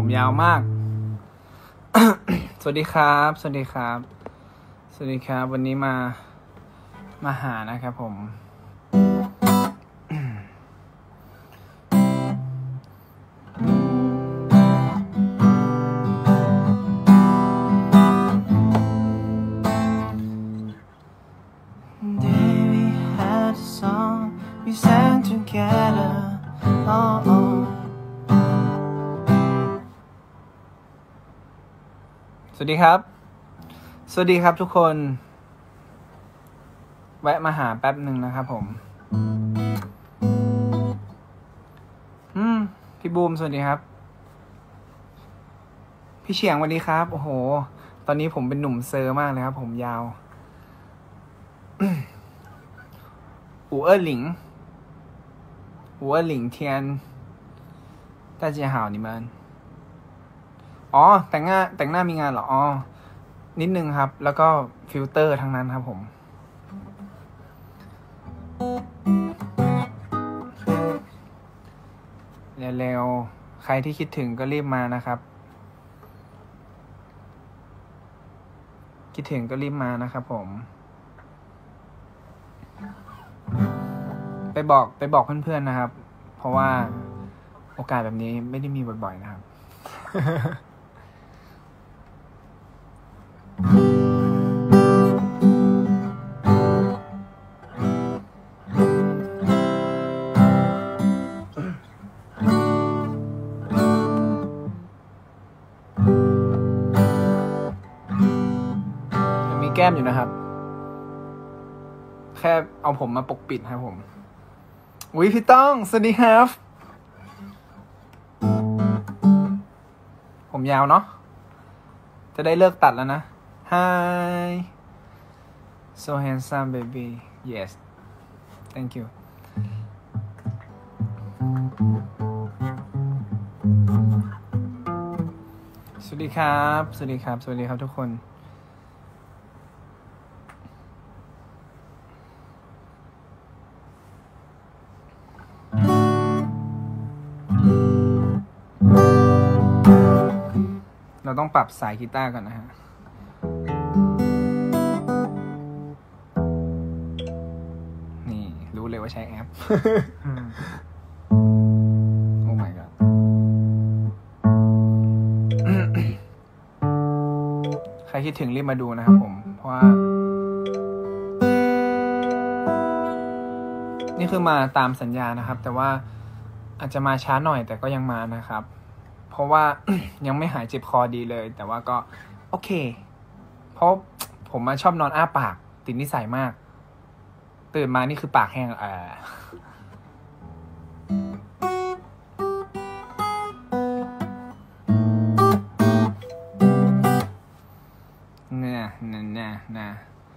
ยาวมาก สวัสดีครับสวัสดีครับสวัสดีครับวันนี้มาหานะครับผมWe sang together oh, oh. สวัสดีครับสวัสดีครับทุกคนแวะมาหาแป๊บหนึ่งนะครับผมพี่บูมสวัสดีครับพี่เฉียงสวัสดีครับโอ้โหตอนนี้ผมเป็นหนุ่มเซอร์มากเลยครับผมยาว อูเอ๋อหลิง天大家好你们อ๋อแต่งหน้ามีงานเหรออ๋อนิดนึงครับแล้วก็ฟิลเตอร์ทั้งนั้นครับผมเร็วๆใครที่คิดถึงก็รีบมานะครับคิดถึงก็รีบมานะครับผมไปบอกเพื่อนๆนะครับเพราะว่าโอกาสแบบนี้ไม่ได้มีบ่อยๆนะครับยังมีแก้มอยู่นะครับแค่เอาผมมาปกปิดครับผมอุ๊ยพี่ต้องสวัสดีครับผมยาวเนาะจะได้เลิกตัดแล้วนะ Hi so handsome baby yes thank you สวัสดีครับสวัสดีครับสวัสดีครับทุกคนเราต้องปรับสายกีตาร์ก่อนนะฮะนี่รู้เลยว่าใช้แอป โอ้ my god ใครคิดถึงรีบมาดูนะครับผมเพราะว่านี่คือมาตามสัญญานะครับแต่ว่าอาจจะมาช้าหน่อยแต่ก็ยังมานะครับเพราะว่า ยังไม่หายเจ็บคอดีเลยแต่ว่าก็โอเคเพราะผมชอบนอนอ้าปากติดนิสัยมากตื่นมานี่คือปากแห้งเนี่ย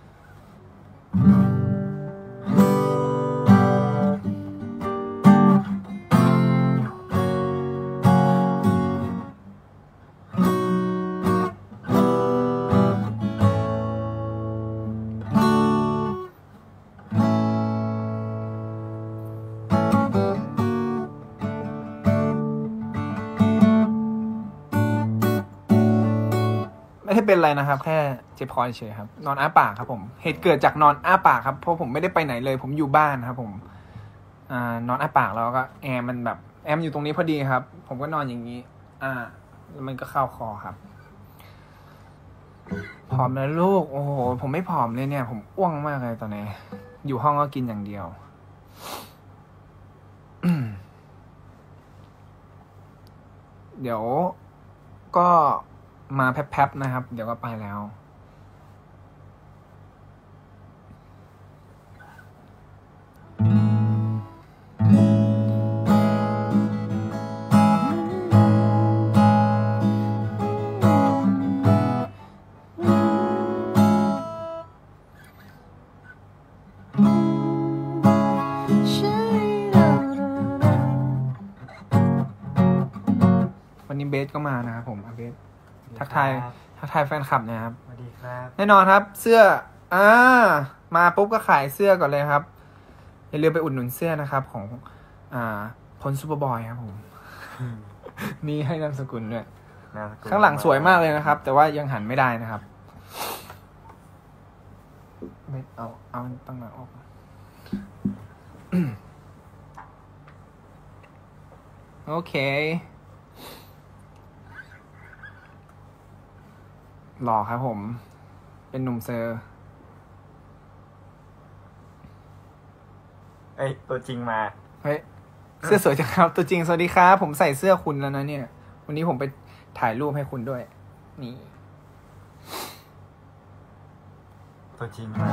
ไม่ได้เป็นอะไรนะครับแค่เจ็บคอเฉยครับนอนอ้าปากครับผมเหตุเกิดจากนอนอ้าปากครับเพราะผมไม่ได้ไปไหนเลยผมอยู่บ้านครับผมนอนอ้าปากแล้วก็แอร์มันแบบแอร์อยู่ตรงนี้พอดีครับผมก็นอนอย่างนี้แล้วมันก็เข้าคอครับผอมแล้วลูกโอ้โหผมไม่ผอมเลยเนี่ยผมอ้วงมากเลยตอนนี้อยู่ห้องก็กินอย่างเดียว เดี๋ยวก็มาแป๊บๆนะครับเดี๋ยวก็ไปแล้ววันนี้เบสก็มานะครับผมเบสทักทายแฟนคลับนะครับสวัสดีครับแน่นอนครับเสื้อมาปุ๊บก็ขายเสื้อก่อนเลยครับอย่าลืมไปอุดหนุนเสื้อนะครับของพลซูเปอร์บอยครับผม มีให้นามสกุลด้วยข้างหลังสวยมากเลยนะครับ แต่ว่ายังหันไม่ได้นะครับไม่เอาตั้งหน้าออกโอเคหล่อครับผมเป็นหนุ่มเซอร์ตัวจริงมาเฮ้ยเสื้อสวยจังครับตัวจริงสวัสดีครับผมใส่เสื้อคุณแล้วนะเนี่ยวันนี้ผมไปถ่ายรูปให้คุณด้วยนี่ตัวจริงมา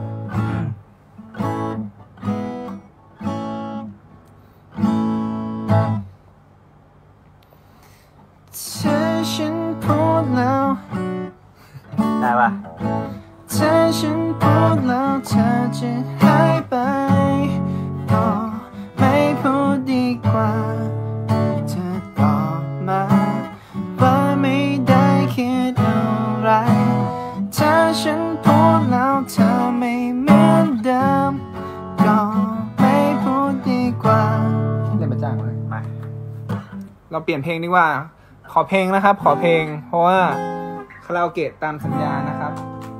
ฉันพูดแล้วได้ปะถ้าฉันพูดแล้วเธอจะหายไปก็ไม่พูดดีกว่าเธอตอบมาว่าไม่ได้คิดอะไรถ้าฉันพูดแล้วเธอไม่เหมือนเดิมก็ไม่พูดดีกว่าเล่นมาจ้างเลยไปเราเปลี่ยนเพลงดีกว่าขอเพลงนะครับขอเพลงเพราะว่าคาราโอเกะตามสัญญานะครับ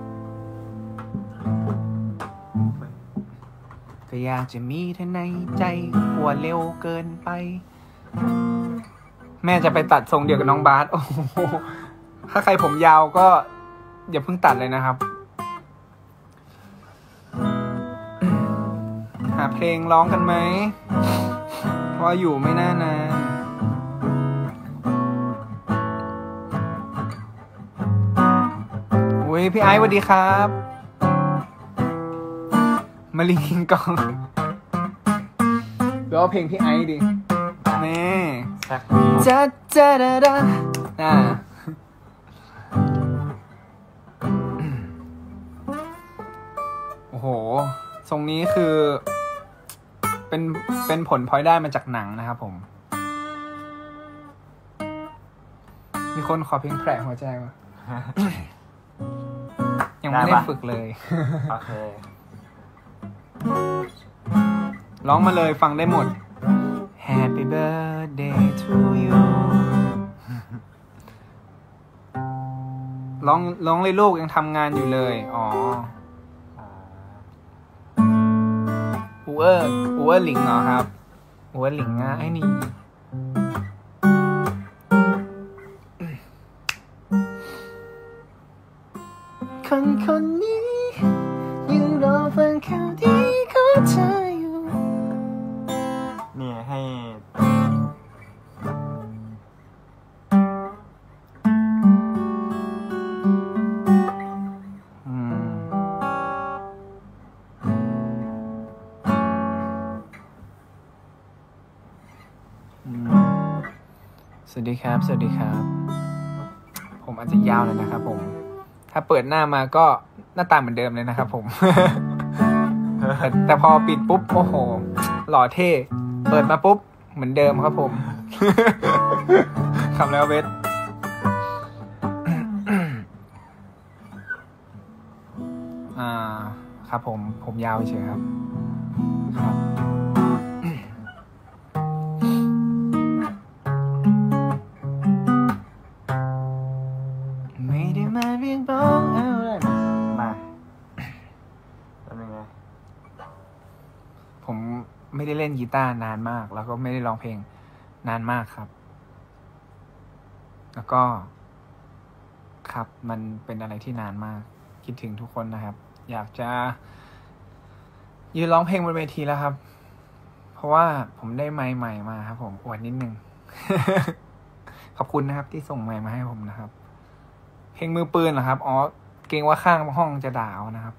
ก็อยากจะมีเธอในใจกลัวเร็วเกินไปแม่จะไปตัดทรงเดียวกับน้องบาสโอ้โหถ้าใครผมยาวก็อย่าเพิ่งตัดเลยนะครับหาเพลงร้องกันไหมเพราะอยู่ไม่น่านานอุ้ยพี่ไอซ์สวัสดีครับมาลิงกองร้องเพลงพี่ไอซ์ดิแม่จัดจัดดาโอ้โหทรงนี้คือเป็นผลพลอยได้มาจากหนังนะครับผมมีคนขอเพลงแผลหัวใจมายังไม่ได้ฝึกเลยโอเคร้องมาเลยฟังได้หมด Happy birthday to you ร้องเลยลูกยังทำงานอยู่เลยอ๋ออูเออร์หลิงเหรอครับอูเออร์หลิงอ่ะไอ้นี่คนนี้ยังรอฟังข่าวดีของเธออยู่นี่ให้สวัสดีครับสวัสดีครับผมอาจจะยาวเลยนะครับผมถ้าเปิดหน้ามาก็หน้าตาเหมือนเดิมเลยนะครับผม แต่พอปิดปุ๊บโอ้โหหล่อเท่เปิดมาปุ๊บเหมือนเดิมครับผมคำแล้วเวทครับผมยาวเฉยครับครับไม่ได้มาเรียกร้องอะไรมาเป็นยังไงผมไม่ได้เล่นกีตาร์นานมากแล้วก็ไม่ได้ร้องเพลงนานมากครับแล้วก็ครับมันเป็นอะไรที่นานมากคิดถึงทุกคนนะครับอยากจะยืนร้องเพลงบนเวทีแล้วครับเพราะว่าผมได้ไมค์ใหม่มาครับผมอวดนิดนึง ขอบคุณนะครับที่ส่งไมค์มาให้ผมนะครับเพลงมือปืนเหรอครับอ๋อเกรงว่าข้างห้องจะด่าเอานะครับ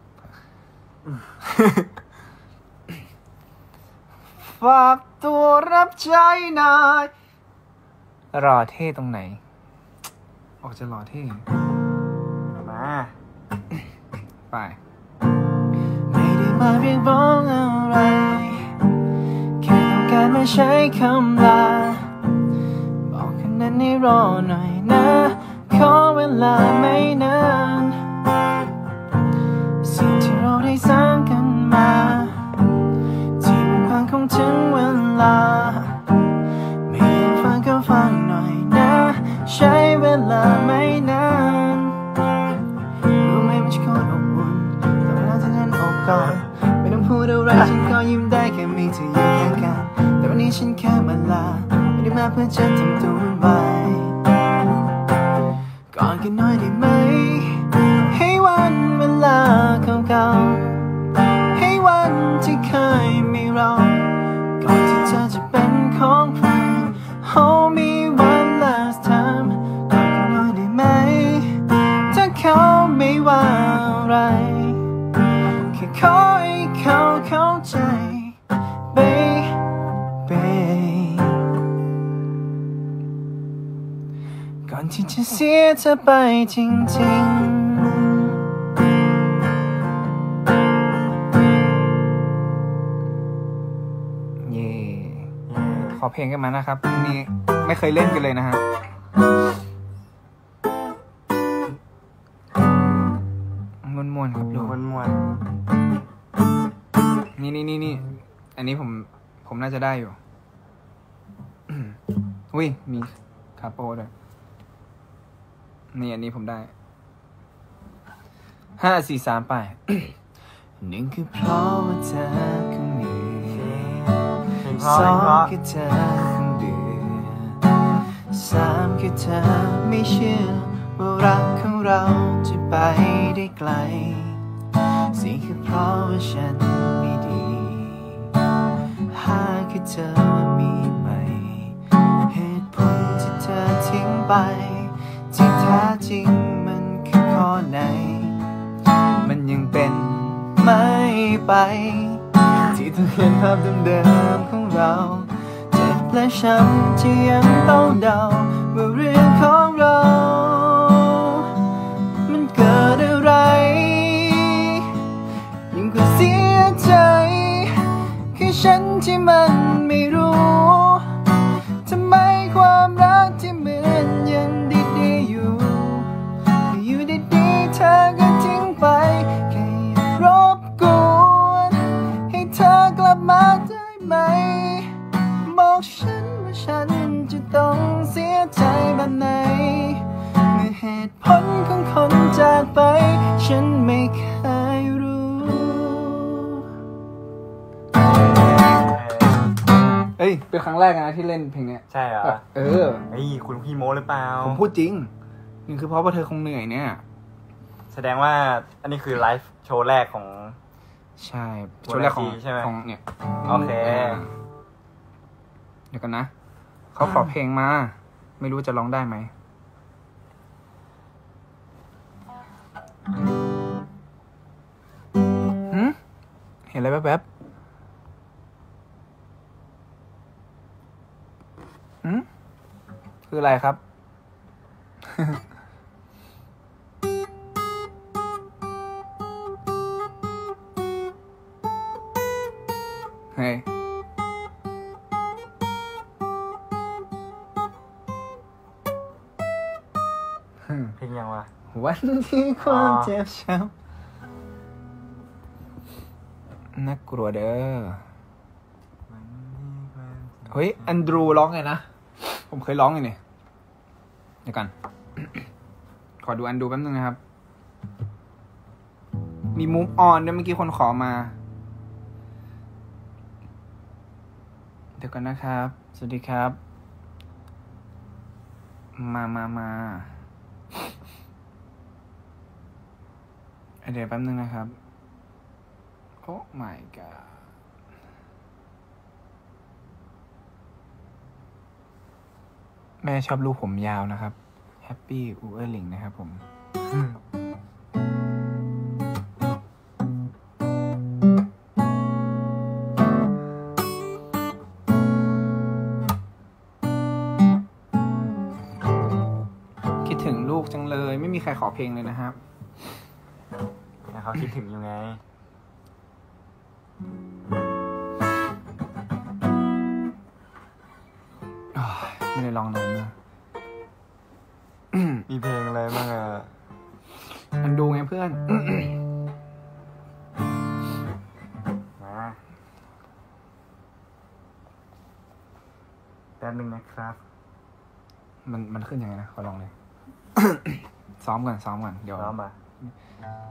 ฝากตัวรับใช้นายรอเท่ตรงไหนออกจะรอเท่มาไปไม่ได้มาเรียกร้องอะไรแค่ต้องการมาใช้คำลาบอกแค่นั้นให้รอหน่อยนะขอเวลาไม่นานสิ่งที่เราได้สร้างกันมาที่มันผ่านคงถึงเวลาไม่อยากฟังก็ฟังหน่อยนะใช้เวลาไม่ได้มาเพื่อจะทำตัวไว้ก่อนกันหน่อยได้ไหมให้วันเวลาเก่าๆให้วันที่เคยมีเราก่อนที่เธอจะเป็นของใคร Hold me one last time ก่อนกันหน่อยได้ไหมถ้าเขาไม่ว่าอะไรแค่ขอให้เขาเข้าใจ baby ก่อนที่จะเสียเธอไปจริงๆเย่ขอเพลงกันมานะครับนี่ไม่เคยเล่นกันเลยนะฮะม่วนๆครับลูกม่วนนี่อันนี้ผมน่าจะได้อยู่ อุ้ยมีคาโปด้วยนี่อันนี้ผมได้5 4 3ไปหนึ่งคือเพราะว่าเธอคงเหนื่อยสองคือเธอคงเบื่อสามคือเธอไม่เชื่อว่ารักของเราจะไปได้ไกลสี่คือเพราะว่าฉันไม่ดีห้าคือเธอมีใหม่เหตุผลที่เธอทิ้งไปที่แท้จริงมันคือข้อไหนมันยังเป็นไม่ไปที่ต้องเห็นภาพเดิมๆของเราเจ็บและช้ำที่ยังต้องเดาว่าเรื่องของเรามันเกิดอะไรยิ่งกว่าเสียใจคือฉันที่มันไม่รู้ทำไมความรักที่เหมือนยังดีๆอยู่ดีๆเธอก็ทิ้งไปแค่รบกวนให้เธอกลับมาได้ไหมบอกฉันว่าฉันจะต้องเสียใจแบบไหนเมื่อเหตุผลของคนจากไปฉันไม่เคยรู้เอ้ยเป็นครั้งแรกนะที่เล่นเพลงเนี้ยใช่เหรอเออเฮ้ยคุณพี่โม้หรือเปล่าผมพูดจริงนี่คือเพราะว่าเธอคงเหนื่อยเนี่ยแสดงว่าอันนี้คือไลฟ์โชว์แรกของใช่ช่วงแรกของใช่ไหมของเนี่ยโอเคเดี๋ยวกันนะเขาขอเพลงมา ไม่รู้จะร้องได้ไหมเห็นอะไรแป๊บๆคืออะไรครับ เฮ้ยเพลงยังวะวันที่ความเจ็บช้ำน่ากลัวเด้อ เฮ้ย อันดรูร้องไงนะ ผมเคยร้องไงเนี่ยเดี๋ยวกัน ขอดูอันดูแป๊บนึงนะครับ มีมูฟออนด้วยเมื่อกี้คนขอมา เดี๋ยวกันนะครับ สวัสดีครับ มาเดี๋ยวแป๊บนึงนะครับ โอ้ my god แม่ชอบลูกผมยาวนะครับแฮปปี้อูเออร์ลิงนะครับผมคิดถึงลูกจังเลยไม่มีใครขอเพลงเลยนะครับเขาคิดถึงยังไงไม่ได้ร้องนานมากมีเพลงอะไรบ้างอ่ะอันดูไงเพื่อนมาแป๊บนึงนะครับมันขึ้นยังไงนะขอลองเลย ซ้อมก่อนเดี๋ยวร้องมา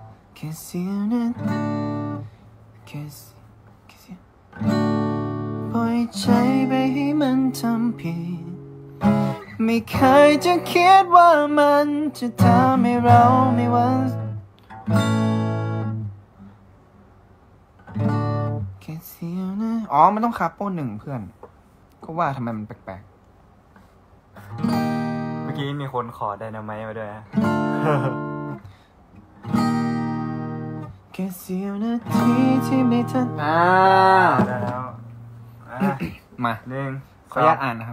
Kiss you นั้น Kiss you ล่อยใจไปให้มันทำผิดไม่เคยจะคิดว่ามันจะทำให้เราไม่ว่าแค่เสียวนะอ๋อมันต้องคาโป้หนึ่งเพื่อนก็ว่าทำไมมันแปลกเมื่อกี้มีคนขอไดนาไมต์มาด้วยนะแค่เสียวนาทีที่ไม่ทันได้แล้วมาหนึ่งขออนุญาตอ่านนะครับ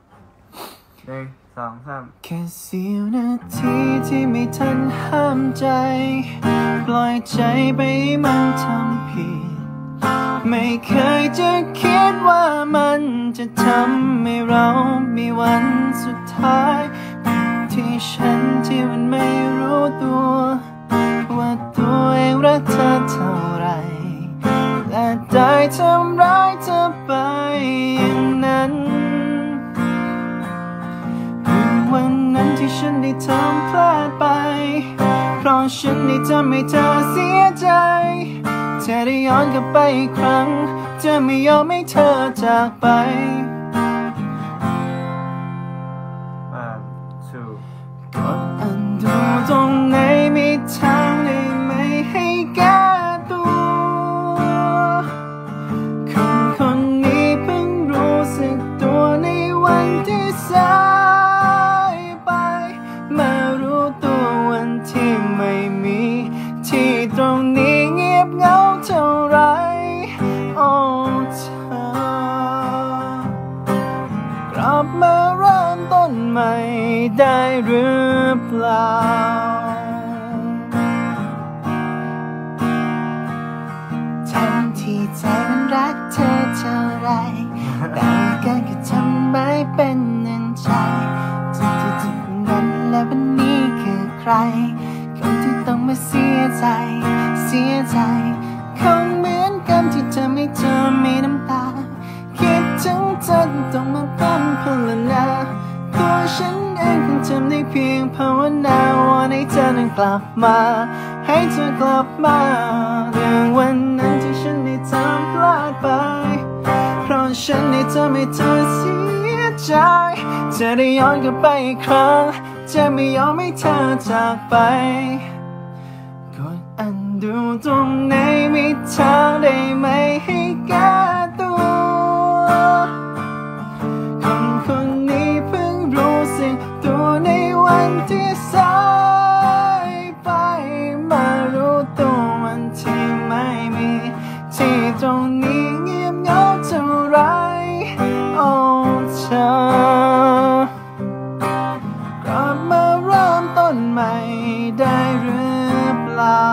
1 2 3แค่เสียวนาทีที่ไม่ทันห้ามใจปล่อยใจไปมันทำผิดไม่เคยจะคิดว่ามันจะทำให้เรามีวันสุดท้ายที่ฉันที่มันไม่รู้ตัวว่าตัวเองรักเธอเท่าไรและได้ทำร้ายเธอไปอย่างนั้นวันนั้นที่ฉันได้ทำพลาดไปเพราะฉันได้ทำให้เธอเสียใจจะได้ย้อนกลับไปอีกครั้งจะไม่ยอมให้เธอจากไปกดอันดูตรงไหนมีทางได้ไหมให้แก้ตัวคนนี้เพิ่งรู้สึกตัวในวันที่สายไปมารู้ตัววันที่ไม่มีที่ตรงนี้เงียบเหงาเท่าไรโอ้เธอกลับมาเริ่มต้นใหม่ได้หรือเปล่าทั้งที่ใจมันรักเธอเท่าไรแต่การกระทำไม่เป็นนันใจจุดนั้นและวันนี้คือใครคนที่ต้องมาเสียใจคงเหมือนกันที่ทำให้เธอมีน้ำตาคิดถึงเธอต้องมาปั้นพลนาตัวฉันเองคงทำได้เพียงภาวนาว่าให้เธอนั้นกลับมาให้เธอกลับมาเรื่องวันนั้นที่ฉันได้ทำพลาดไปเพราะฉันได้ทำให้เธอเสียใจจะได้ย้อนกลับไปอีกครั้งจะไม่ยอมให้เธอจากไปกดอันดูตรงไหนมีทางได้ไหมให้แก้ตัวคนนี้เพิ่งรู้สึกตัวในวันที่สายไปมารู้ตัววันที่ไม่มีที่ตรงนี้เงียบเหงาเท่าไรโอ้เธอกลับมาเริ่มต้นใหม่ได้หรือเปล่า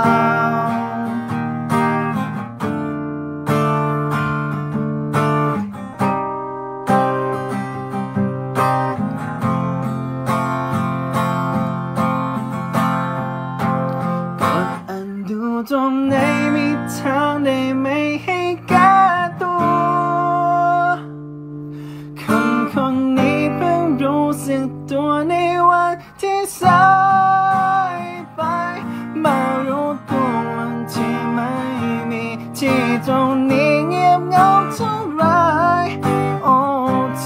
ตรงไหนมีทางได้ไหมให้แก้ตัวคนนี้เพิ่งรู้สึกตัวในวันที่สายไปมารู้ตัววันที่ไม่มีที่ตรงนี้เงียบเหงาเท่าไรโอ้เธ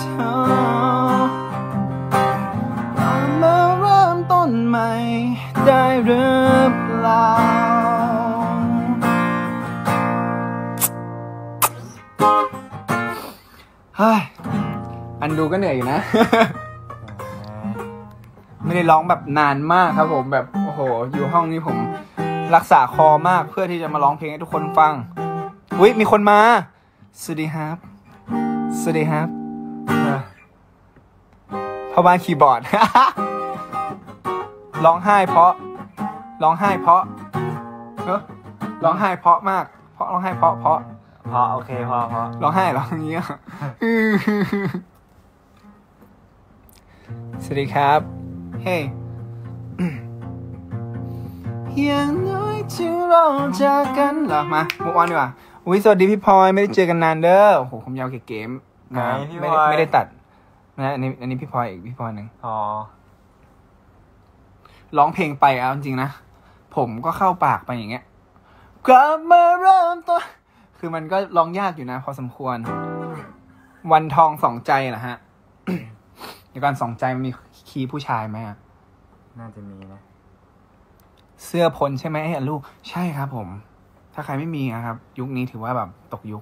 อกลับมาเริ่มต้นใหม่ได้หรือเปล่าอันดูก็เหนื่อยอยู่นะ ไม่ได้ร้องแบบนานมากครับผมแบบโอ้โหอยู่ห้องนี้ผมรักษาคอมากเพื่อที่จะมาร้องเพลงให้ทุกคนฟังอุ๊ยมีคนมาสวัสดีครับพ่อบ้านคีย์บอร์ด ร้องไห้เพราะร้องไห้เพราะมากเพราะร้องไห้เพราะโอเคพอร้องไห้ร้องอย่างเงี้ย สวัสดีครับเฮ้อย่างน้อยที่เราจากกันเหรอมามุกวันดีกว่าอุ้ยสวัสดีพี่พลอยไม่ได้เจอกันนานเด้อโอ้โหผมยาวเก๋ๆไม่ได้ตัดนะอันนี้พี่พลอยอีกพี่พลอยหนึ่งร้องเพลงไปเอาจริงๆนะผมก็เข้าปากไปอย่างเงี้ยกลับมาเริ่มต้นคือมันก็ร้องยากอยู่นะพอสมควรวันทองสองใจเหรอฮะ เดี๋ยวก่อนสองใจมันมีคีย์ผู้ชายไหมอะน่าจะมีนะเสื้อพลใช่ไหมลูกใช่ครับผม ถ้าใครไม่มีนะครับ ยุคนี้ถือว่าแบบตกยุค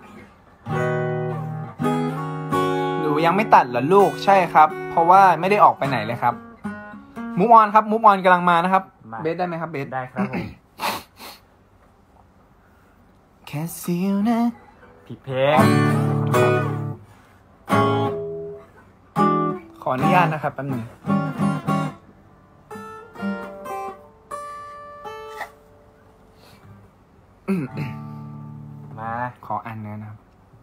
หนูยังไม่ตัดเหรอลูกใช่ครับ เพราะว่าไม่ได้ออกไปไหนเลยครับมูฟออนครับมูฟออนกำลังมานะครับเบสได้ไหมครับเบสได้ครับผมแค่เสียวนะผิดเพลงขออนุญาตนะครับแป๊บนึงมาขออ่านเนื้อนะครับ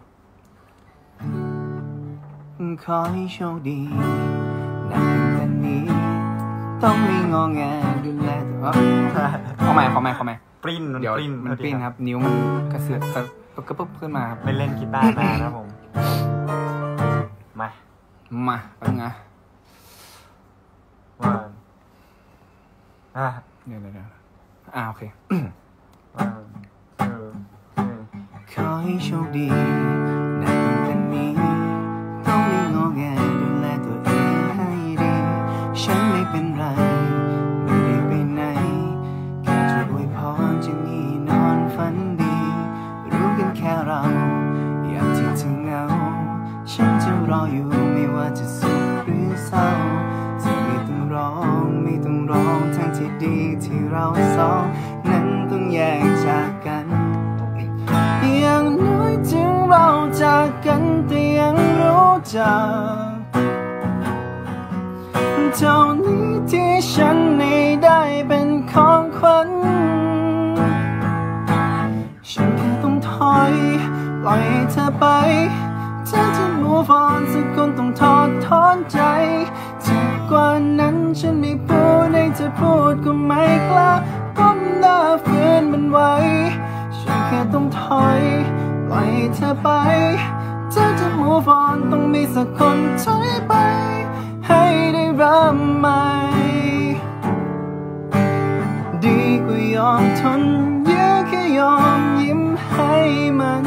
ขอให้โชคดีนับตั้งแต่นี้ต้องไม่งอแงดูแลตัวขอใหม่ปริ้นเดี๋ยวปริ้นมันปริ้นครับ นิ้วมันกระเสือกกระปุ๊บขึ้นมาครับไม่เล่นกีตาร์นานนะผมมาแป๊บนึงนะว่าเดี๋ยวโอเคขอให้โชคดีนับตั้งแต่นี้ต้องไม่งอแงดูแลตัวเองให้ดีฉันไม่เป็นไรไม่ได้ไปไหนแค่จะอวยพรจะนี่นอนฝันดีรู้กันแค่เราอยากที่จะเหงาฉันจะรออยู่ไม่ว่าจะสุขหรือเศร้าจะไม่ต้องร้องทั้งที่ดีที่เราสองนั้นต้องแยกจากกันอย่างน้อยถึงเราจากกันแต่ยังรู้จักเท่านี้ที่ฉันได้เป็นของขวัญฉันแค่ต้องถอยปล่อยให้เธอไปเธอจะ move on สักคนต้องถอนใจจากกว่านั้นฉันไม่พูดให้เธอพูดก็ไม่กล้าก้มหน้าฝืนมันไว้ฉันแค่ต้องถอยปล่อยให้เธอไปเธอจะ move on ต้องมีสักคนถอยไปให้ได้เริ่มใหม่ดีกว่ายอมทนเยอะแค่ยอมยิ้มให้มัน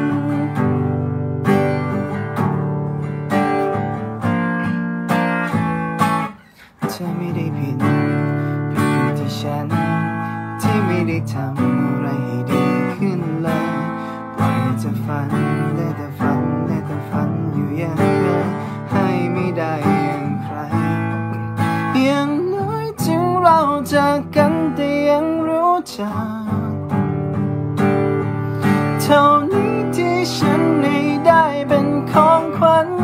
เธอไม่ได้ผิดที่ฉันที่ไม่ได้ทำอะไรให้ดีขึ้นเลยปล่อยให้เธอฝันได้แต่ฝันอยู่อย่างนั้นให้ไม่ได้อย่างใครอย่างน้อยถึงเราจากกันแต่ยังรู้จักเท่านี้ที่ฉันได้เป็นของขวัญ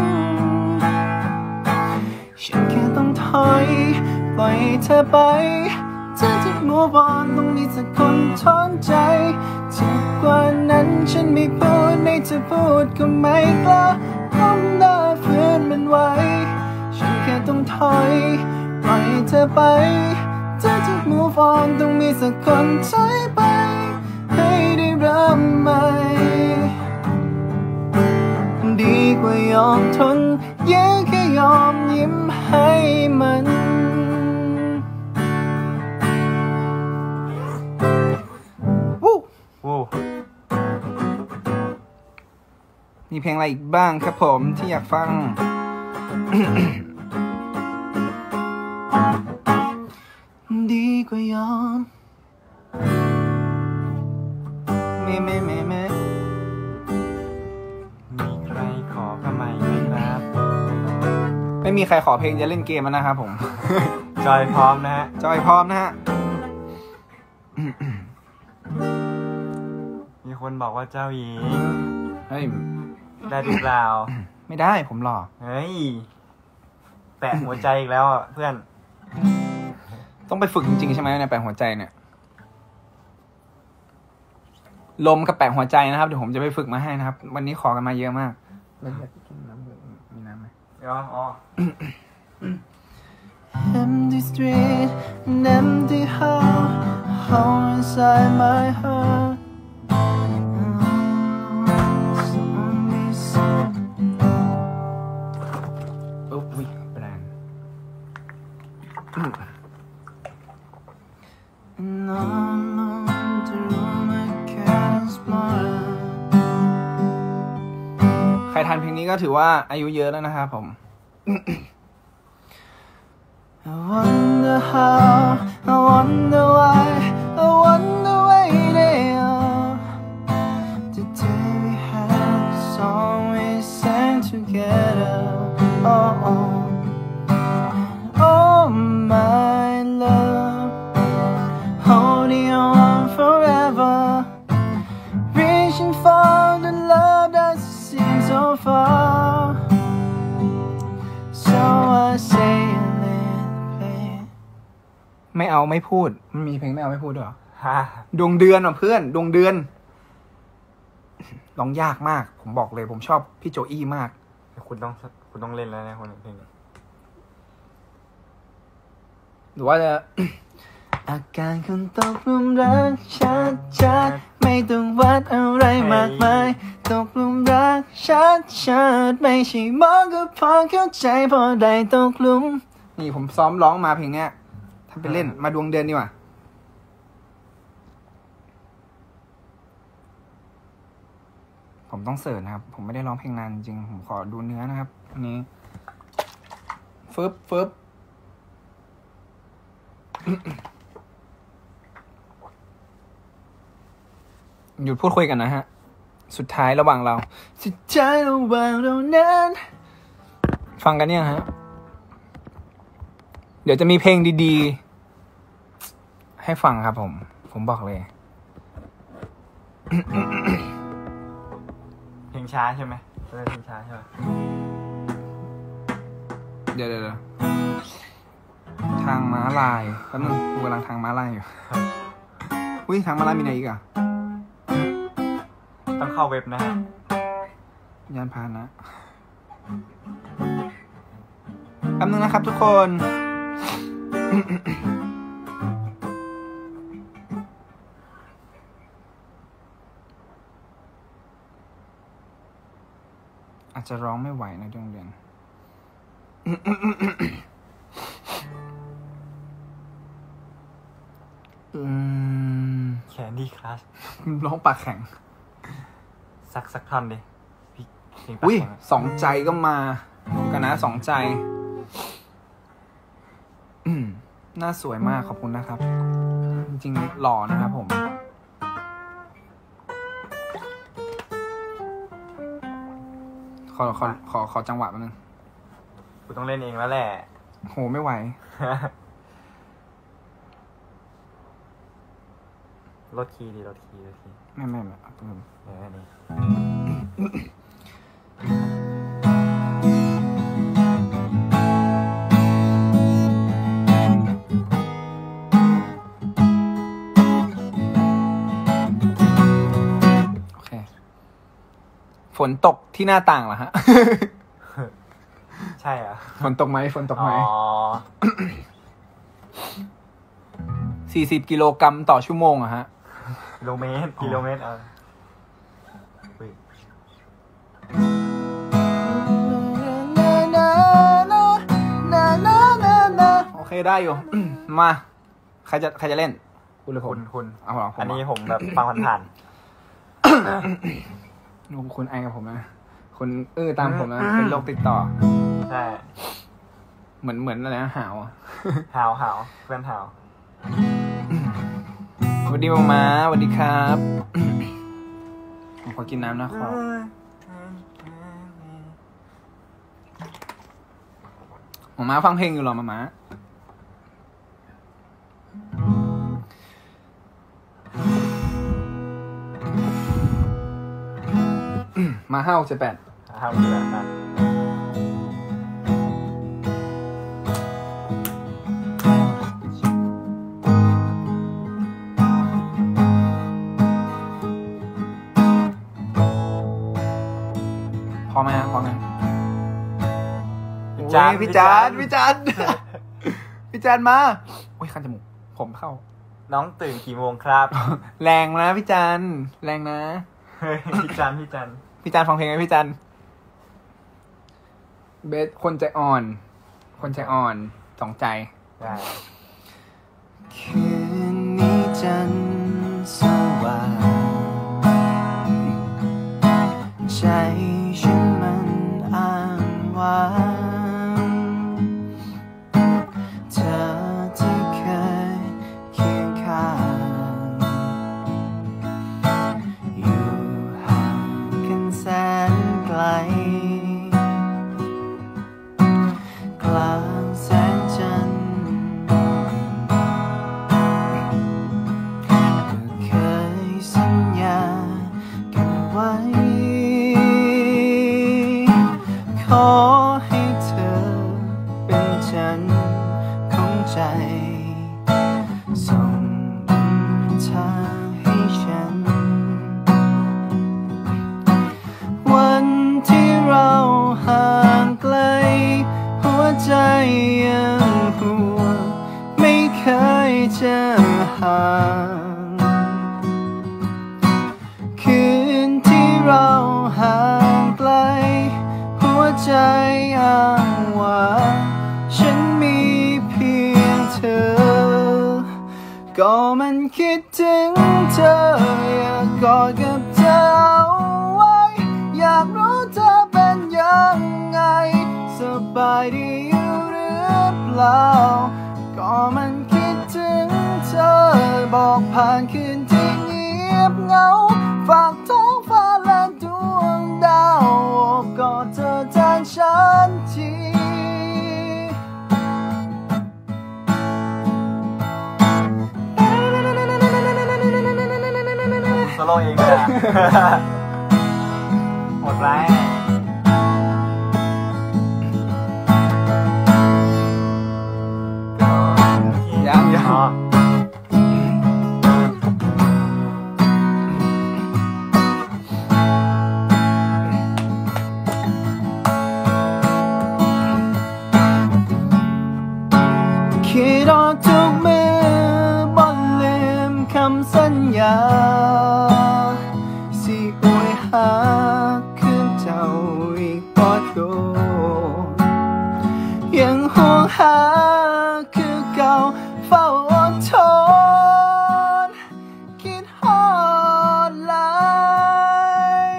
ฉันแค่ต้องถอยปล่อยให้เธอไปเธอจะ move on ต้องมีสักคนถอนใจจากกว่านั้นฉันไม่พูดให้เธอพูดก็ไม่กล้าก้มหน้าฝืนมันไว้ฉันแค่ต้องถอยปล่อยให้เธอไปเธอจะ move on ต้องมีสักคนถอยไปให้ได้เริ่มใหม่ดีกว่ายอมทนแย่แค่ยอมยิ้มให้มันมีเพลงอะไรอีกบ้างครับผมที่อยากฟังดีกว่ายอมแม่มีใครขอเข้ามาไหมครับไม่มีใครขอเพลงจะเล่นเกมแล้วนะครับผมจอยพร้อมนะฮะจอยพร้อมนะฮะมีคนบอกว่าเจ้าหญิงเฮ้ยได้หรือเปล่าไม่ได้ผมหล่อเฮ้ยแปะหัวใจอีกแล้วอ่ะเพื่อนต้องไปฝึกจริงๆใช่ไหมเนี่ยแปะหัวใจเนี่ยลมกับแปะหัวใจนะครับเดี๋ยวผมจะไปฝึกมาให้นะครับวันนี้ขอกันมาเยอะมากแล้วอยากกินน้ำมีน้ำไหมอ๋อ Empty street and empty hole inside my heart อุ๊ยแปลง And on the room I can't explore ใครทันเพลงนี้ก็ถือว่าอายุเยอะแล้วนะครับผม I wonder how, I wonder why, I wonder why they are. The day we had a song we sang together. Oh, oh, oh my love, holding on forever, reaching for the love that seems so far. So I say. ไม่เอาไม่พูดมันมีเพลงไม่เอาไม่พูดด้วยเหรอฮะดวงเดือนอ่ะเพื่อนดวงเดือนร้องยากมากผมบอกเลยผมชอบพี่โจอี้มากคุณต้องเล่นแล้วนะคนเพลงนี้หรือว่าจะอาการคนตกหลุมรักชัดๆไม่ต้องวัดอะไรมากมายตกหลุมรักชัดๆไม่ใช่มองก็พอเข้าใจพอได้ตกหลุมนี่ผมซ้อมร้องมาเพลงเนี้ยทำไปเล่นมาดวงเดือนดีกว่าผมต้องเสิร์ชนะครับผมไม่ได้ร้องเพลงนานจริงผมขอดูเนื้อนะครับอันนี้ฟึบ หยุดพูดคุยกันนะฮะสุดท้ายระหว่างเราสุดท้ายระหว่างเรานั้นฟังกันยังฮะเดี๋ยวจะมีเพลงดีๆให้ฟังครับผมบอกเลยเพลงช้าใช่ไหมเพลงช้าใช่ไหมเดี๋ยวทางม้าลายแป๊บนึงกูกำลังทางม้าลายอยู่อุ้ยทางม้าลายมีไหนอีกอ่ะต้องเข้าเว็บนะฮะยานพาหนะแป๊บนึงนะครับทุกคน อาจจะร้องไม่ไหวนะดวงเดือนแคนดี้คลัชร้องปากแข็งสักท่อนดิเพลงปากอุ้ยแข็งสองใจก็มากันนะสองใจหน้าสวยมากขอบคุณนะครับ จริงๆหล่อนะครับผมขอจังหวะแป๊บนึงกูต้องเล่นเองแล้วแหละโหไม่ไหวลดคีย์ดิลดคีย์ไม่อันนี้ โอเค ฝนตกที่หน้าต่างเหรอฮะใช่อ่ะฝนตกไหมฝนตกไหมอ๋อ 40 กิโลกรัมต่อชั่วโมงอะฮะกิโลเมตรอุ้ยโอเคได้อยู่ มา ใครจะเล่นคุณหรือผมคุณเอาเหรอผมอันนี้ผมแบบฟังผ่านคุณไอกับผมนะคุณตามผมนะเป็นโรคติดต่อใช่เหมือนอะไรนะหาวอะหาวเพื่อนหาวสวัสดีมาสวัสดีครับ ผมขอกินน้ำนะครับมาฟังเพลงอยู่หรอมามา5 6 7 8 หาวเลยนะพอไหมพี่จานพี่จานมาโอ้ยคันจมูกผมเข้าน้องตื่นกี่โมงครับแรงนะพี่จานแรงนะพี่จันพี่จานฟังเพลงไหมพี่จานเบสคนใจอ่อนสองใจได้คืนนี้จันทร์สว่างใจฉันมันลางแสงจันทร์เคยสัญญากันไว้ขอให้เธอเป็นจันทร์ของใจส่งทางให้ฉันวันที่เราห่างไกลหัวใจยังห่วงไม่เคยจะห่างคืนที่เราห่างไกลหัวใจอ้างว้างฉันมีเพียงเธอก็มันคิดถึงเธออยากกอดกับเธอเอาไว้อยากรู้เธอเป็นยังไงสบายดีอยู่หรือเปล่าก็มันคิดถึงเธอบอกผ่านคืนที่เงียบเหงาฝากท้องฟ้าและดวงดาวกอดเธอแทนฉันทีโซโล่เองเลยหมดแรงยังคิดออกทุกมือบ่ลืมคำสัญญาสิอวยหาคืนเจ้าอีกบ่โดนยังห่วงหาคือเก่าเฝ้าอดทนคิดฮอดหลาย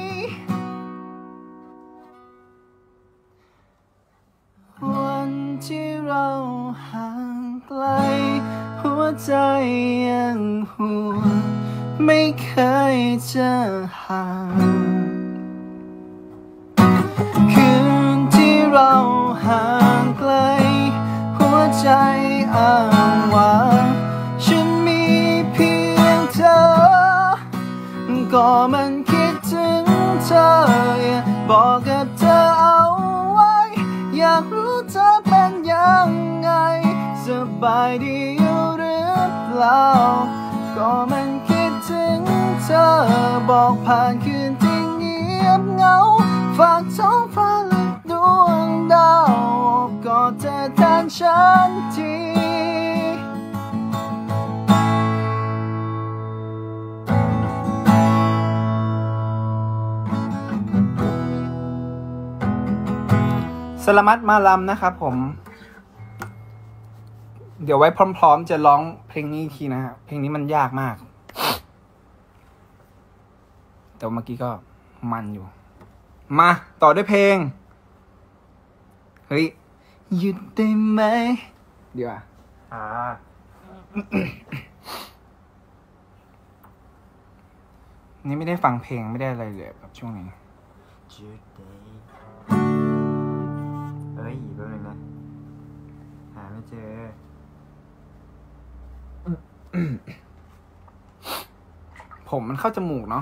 วันที่เราห่างไกลหัวใจยังห่วงไม่เคยจะห่างคืนที่เราห่างไกลหัวใจอ้างว้างฉันมีเพียงเธอก็มันคิดถึงเธออยากบอกกับเธอเอาไว้อยากรู้เธอเป็นยังไงสบายดีอยู่หรือเปล่าก็มันคิดถึงเธอบอกผ่านคืนที่เงียบเหงาฝากท้องฟ้าและดวงดาวกอดเธอแทนฉันทีสลามัดมาลำนะครับผม เดี๋ยวไว้พร้อมๆจะร้องเพลงนี้อีกทีนะฮะเพลงนี้มันยากมาก แต่เมื่อกี้ก็มันอยู่ มาต่อด้วยเพลง เฮ้ยหยุดได้ไหมเดี๋ยวนี่ไม่ได้ฟังเพลงไม่ได้อะไรเลยแบบช่วงนี้จุดเดย์เอ้ยแป๊บนึงนะหาไม่เจอผมมันเข้าจมูกเนาะ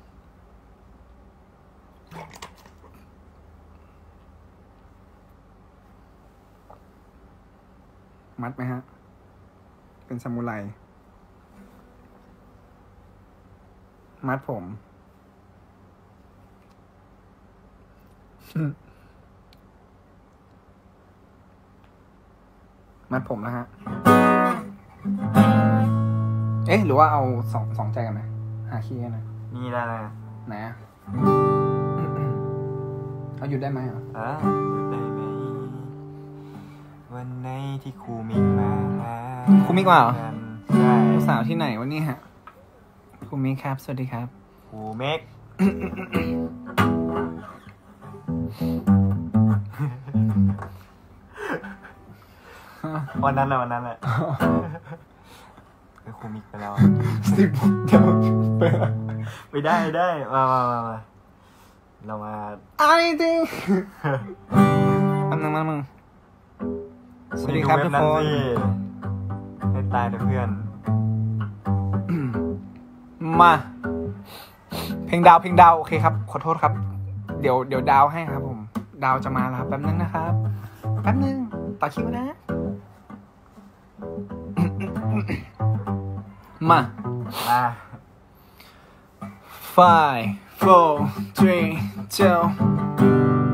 มัดไหมฮะ เป็นซามูไรมัดผม มัดผมนะฮะ เอ๊ะหรือว่าเอาสองใจกันไหมหาคีย์กันนะนี่ได้เลยไหนอะเอาหยุดได้ไหมอ่ะได้ไหมวันไหนที่ครูมิกมาหาครูมิกมาเหรอใช่สาวที่ไหนวะเนี่ยฮะครูมิกครับ สวัสดีครับครูเม็ก วันนั้นแหละไปครูมิกไปแล้วสิบเดี๋ยวไปไม่ได้มาเรามา I think แป๊บนึงสวัสดีครับทุกคนให้ตายนะเพื่อนมาเพลงดาวโอเคครับขอโทษครับเดี๋ยวดาวให้ครับผมดาวจะมาแล้วครับแป๊บนึงนะครับแป๊บนึงต่อคิวนะ มา 5 4 3 2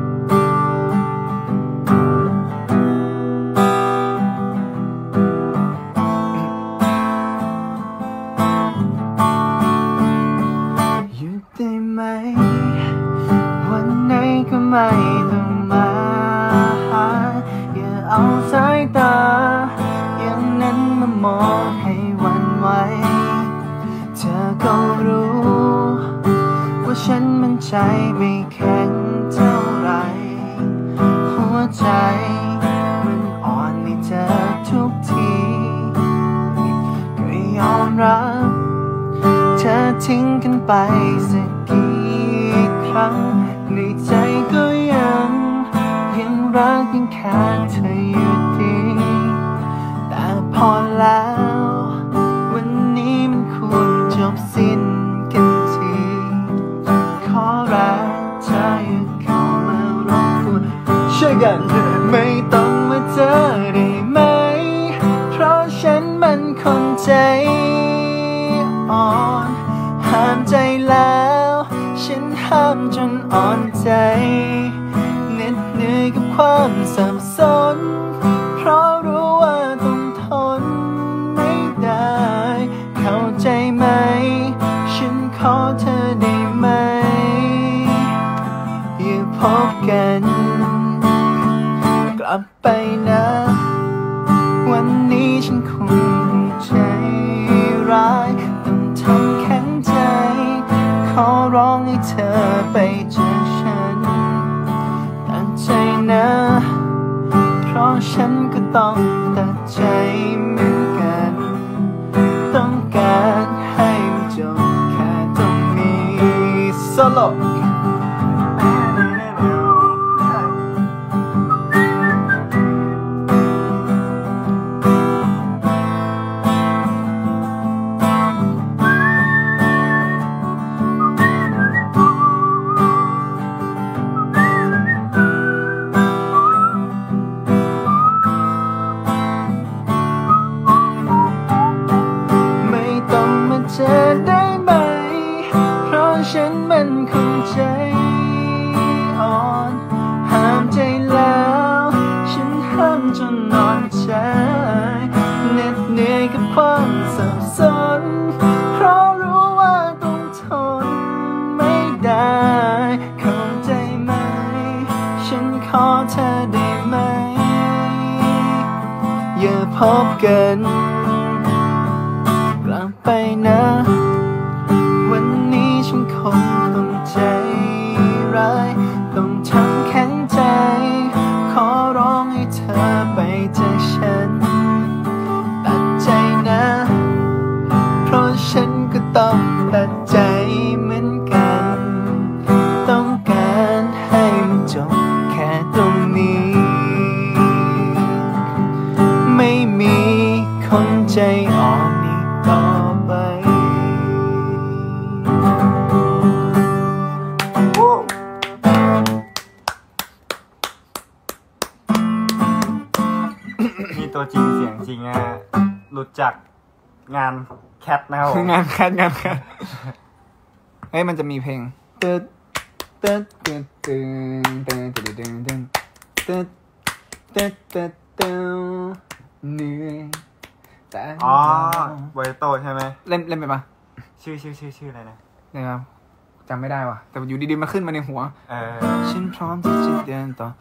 วันไหนก็ไม่ต้องมาอย่าเอาสายตาอย่างนั้นมามองให้หวั่นไหวเธอก็รู้ว่าฉันมันใจไม่แข็งเท่าไรหัวใจมันอ่อนในเธอทุกทีก็ยอมรับเธอทิ้งกันไปสักกี่ครั้งในใจก็ยังรักยังขาดเธออยู่ดีแต่พอแล้ววันนี้มันควรจบสิ้นกันทีขอรักเธออย่าเข้ามารบกวนช่วยกันไม่ต้องมาเจอได้ไหมเพราะฉันมันคนใจอ่อนห้ามใจแล้วฉันห้ามจนอ่อนใจเหนื่อยกับความสับสนเพราะรู้ว่าต้องทนไม่ได้เข้าใจไหมฉันขอเธอได้ไหมอย่าพบกันกลับไปนะวันนี้ฉันคงใจร้ายต้องทำแข็งใจขอร้องให้เธอไปเจอฉันตั้งใจนะเพราะฉันก็ต้องตัดใจเหมือนกันต้องการให้มันจบแค่ตรงนี้โซโล่เจอได้ไหมเพราะฉันมันคงใจอ่อนห้ามใจแล้วฉันห้ามจนนอนใจเหน็ดเหนื่อยกับความสับสนเพราะรู้ว่าต้องทนไม่ได้เข้าใจไหมฉันขอเธอได้ไหมอย่าพบกันกลับไปนะวันนี้ฉันคงต้องใจร้ายต้องทำแข็งใจขอร้องให้เธอไปจากฉันตัดใจนะเพราะฉันก็ต้องตัดใจเหมือนกันต้องการให้มันจบแค่ตรงนี้ไม่มีคนใจอ่อนต่อไปมีตัวจริงเสียงจริงฮะหลุดจากงานแคทนะครับผมงานแคทเฮ้ยมันจะมีเพลงตึ๊ดตึ๊ดตึ๊ดตึ๊ดตึ๊ดตึ๊ดตึ๊ดตึ๊ดตึ๊ดตึ๊ดตึ๊ดตึ๊ดเหนื่อยอ๋อโบโตใช่ไหมเล่นไปปะชื่ออะไรนะเนี่ยครับจำไม่ได้ว่ะแต่อยู่ดีๆมาขึ้นมาในหัวฉันพร้อมที่จะเดินต่อ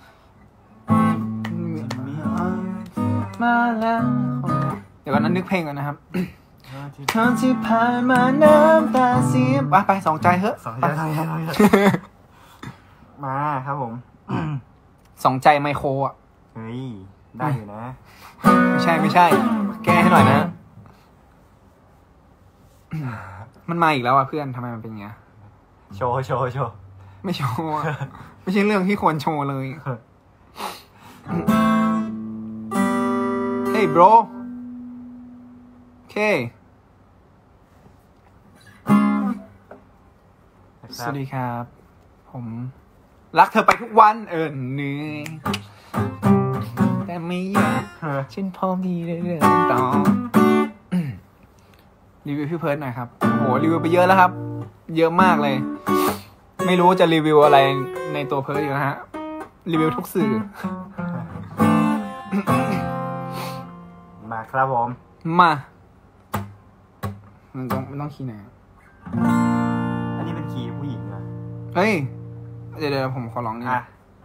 มาแล้วเดี๋ยวก่อนนั้นนึกเพลงก่อนนะครับเธอที่ผ่านมาน้ำตาเสียไปสองใจเฮ้ยมาครับผมสองใจไมโครอ่ะเฮ้ยได้อยู่นะไม่ใช่แก้ให้หน่อยนะมันมาอีกแล้วอ่ะเพื่อนทำไมมันเป็นอย่างเงี้ยโชว์ไม่โชว์ไม่ใช่เรื่องที่ควรโชว์เลย Hey bro โอเคสวัสดีครับ ผมรักเธอไปทุกวันเหนื่อยแต่ไม่อยากฉันพร้อมที่จะเดินต่อรีวิวพี่เพิร์ดหน่อยครับโหรีวิวไปเยอะแล้วครับ เยอะมากเลย ไม่รู้จะรีวิวอะไรในตัวเพิร์ดอยู่นะฮะรีวิวทุกสื่อมาครับผมมามันต้องคีย์ไหนอันนี้เป็นคีย์ผู้หญิงเหรอเฮ้ยเดี๋ยวผมขอลองนี่อ่ะ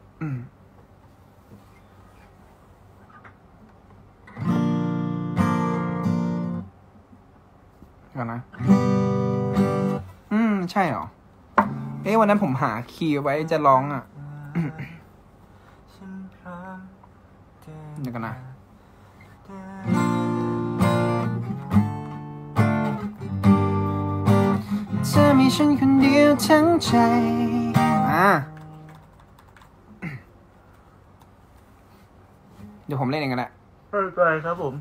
ก่อนนะใช่เหรอวันนั้นผมหาคีย์ไว้จะร้องอ่ะ เดี๋ยวกันนะเธอมีฉันคนเดียวทั้งใจเดี๋ยวผมเล่นเองกันแหละไปครับผม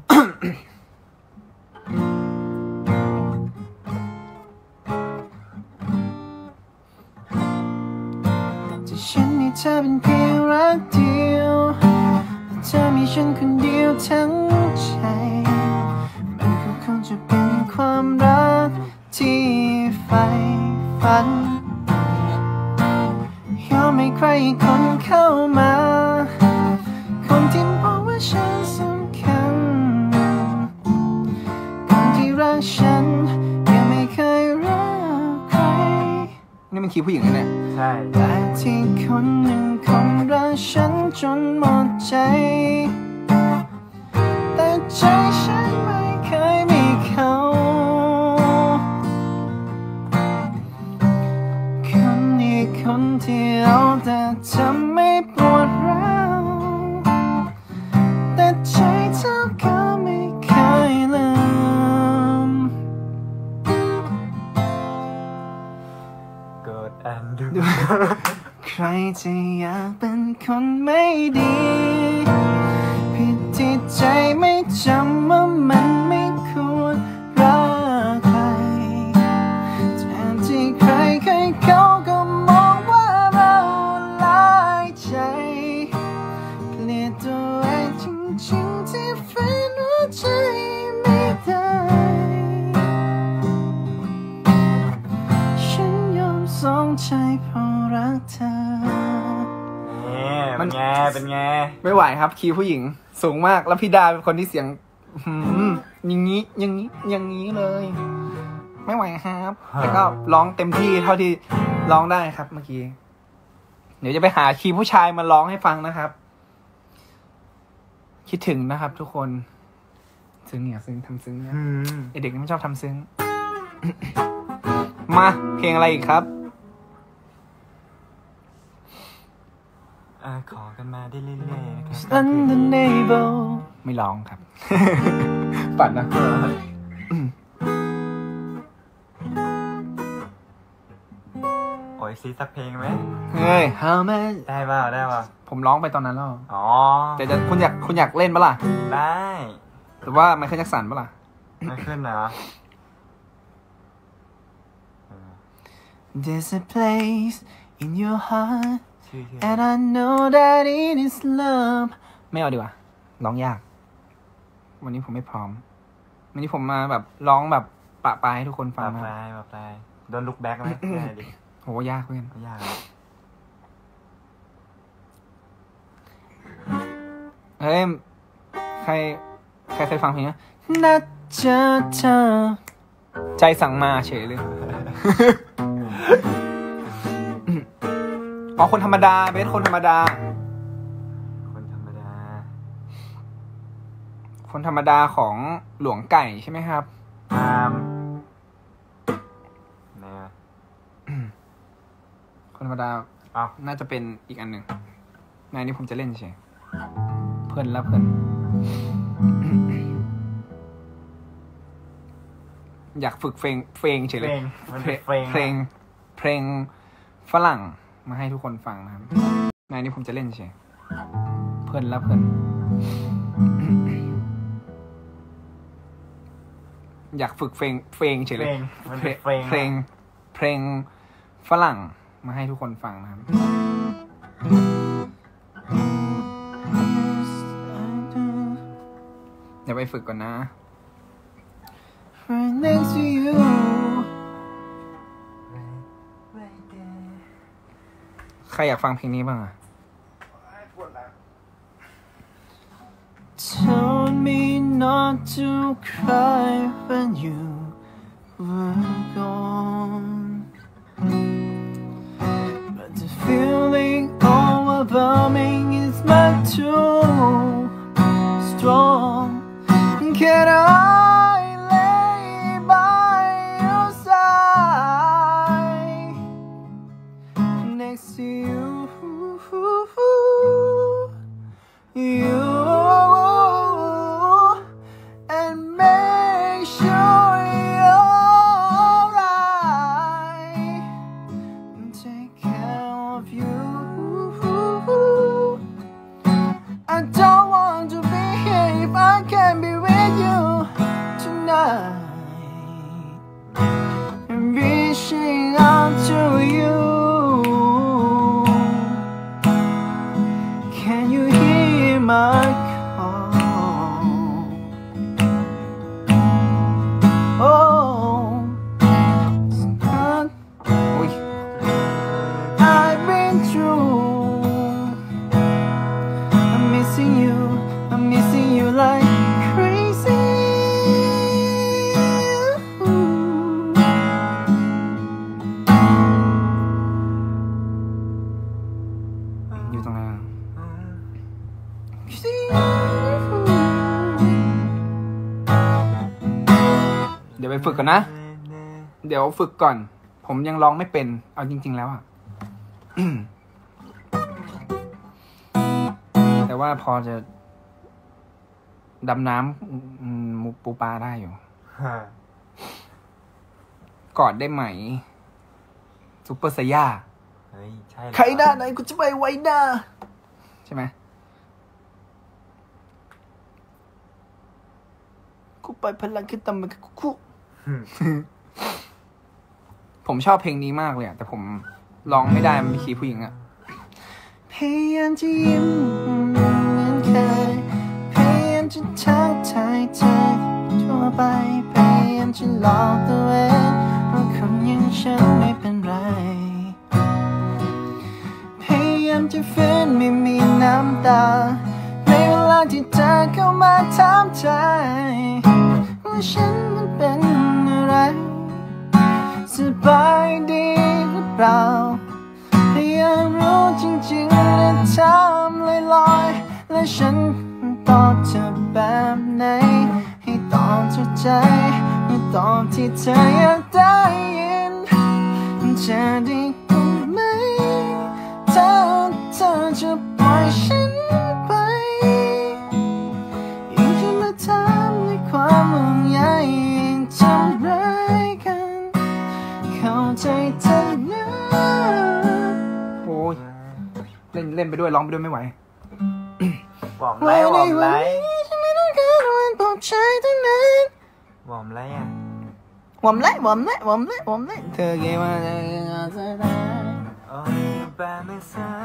ที่ฉันมีเธอเป็นเพียงรักเดียวเธอมีฉันคนเดียวทั้งใจมันก็คงจะเป็นความรักที่ใฝ่ฝันยอมให้ใครอีกคนเข้ามาคนที่บอกว่าฉันสำคัญคนที่รักฉันยังไม่เคยรักใครนี่มันคีย์ผู้หญิงนะเนี่ยใช่แต่ที่คนหนึ่งคนรักฉันจนหมดใจแต่ใจฉันไม่เคยมีเขาคนนี้คนที่เอาแต่ทำไม่ปวดร้าวแต่ใจเธอก็ไม่เคยลืมเกิดแอนดูใครจะอยากเป็นคนไม่ดีผิดที่ใจไม่จำว่ามันไม่ควรรักใครแทนที่ใครเขาก็มองว่าเราหลายใจเกลียดตัวเองจริงๆที่ฝืนหัวใจไม่ได้ฉันยอมสองใจเพราะรักเธอเป็นไงไม่ไหวครับคีย์ผู้หญิงสูงมากแล้วพี่ดาเป็นคนที่เสียงอย่างนี้เลย ไม่ไหวครับแต่ก็ร้องเต็มที่เท่าที่ร้องได้ครับเมื่อกี้เดี๋ยวจะไปหาคีย์ผู้ชายมาร้องให้ฟังนะครับ คิดถึงนะครับทุกคนซึ้งเนี่ยซึ้งทำซึ้งเนี่ยเด็กๆไม่ชอบทำซึ้ง มาเพลงอะไรอีกครับขอกันมาได้เรื่อยๆนะครับ Undeniable ไม่ร้องครับ ปัดนะโอ้ยซีสักเพลงไหมเฮ้ย How man ได้เปล่าผมร้องไปตอนนั้นแล้วอ๋อแต่คุณอยากเล่นปะล่ะได้หรือว่าไมเคิลแจ็คสันปะล่ะไม่ขึ้นนะ There's a place in your heart and I know that it is love ไม่เอาดีกว่าร้องยากวันนี้ผมไม่พร้อมวันนี้ผมมาแบบร้องแบบปะปลายให้ทุกคนฟังนะปลายโดนลุกแบ็กไหมได้ดิโหยากเพื่อนยากเฮ้ยใครเคยฟังเพลงนี้นัดเจอเธอใจสั่งมาเฉยเลย อ๋อคนธรรมดาเบสคนธรรมดาของหลวงไก่ใช่ไหมครับคนธรรมดาน่าจะเป็นอีกอันหนึ่งในนี้ผมจะเล่นใช่เพลินแล้วเพลิน อยากฝึกเพลงเฉยเลยเพลงฝรั่งมาให้ทุกคนฟังนะครับในนี้ผมจะเล่นใช่เพลินแล้วเพลินอยากฝึกเพลงเฉยเลยมันเป็นเพลงเพลงฝรั่งมาให้ทุกคนฟังนะครับ เดี๋ยวไปฝึกก่อนนะ Right next to you ใครอยากฟังเพลงนี้บ้างอะ Told me not to cry when you were gone, but the feeling overwhelming is much too strong. Can I lay by your side next to you? And make sure you're alright and take care of you. I don't want to be here if I can't be with you tonight. And reaching out to you. Can you hear my call? Oh, it's not อุ้ย I've been through. I'm missing you like crazy. อยู่ตรงไหนอะเดี๋ยวไปฝึกก่อนนะ เดี๋ยวฝึกก่อน ผมยังร้องไม่เป็น เอาจริง ๆ แล้วอะ แต่ว่าพอจะดำน้ำมุกปูปลาได้อยู่ กอดได้ไหมซุปเปอร์ไซย่าเฮ้ยใช่เหรอใครหน้าไหนกูจะไปไว้หน้าใช่ไหมกูไปพลังขึ้นตำมันกู ผมชอบเพลงนี้มากเลยอะแต่ผมร้องไม่ได้มันมีคีย์ผู้หญิงอะพยายามจะยิ้มเหมือนเคยพยายามจะทักทายเธอทั่วไปพยายามจะหลอกตัวเองว่าคนอย่างฉันไม่เป็นไรพยายามจะฝืนไม่มีน้ำตาในเวลาที่เธอเข้ามาถามใจว่าฉันมันเป็นอะไรสบายดีหรือเปล่าพยายามรู้จริงๆและถามลอยๆและฉันตอบเธอแบบไหนให้ตอบจากใจให้ตอบที่เธออยากได้ยินจะได้ไหมถ้าเธอจะปล่อยฉันไปยิ่งจะมาถามในความห่วงใยยิ่งทำร้ายกันเข้าใจเธอนะโอ้ยเล่นไปด้วยร้องไปด้วยไม่ไหววอร์มไรวอร์มไรฉันไม่ต้องการวันปลอบใจทั้งนั้นวอร์มไรอ่ะวอมไล่เธอเกว่าเธอจะได้โอ้ยแบบไม่ซา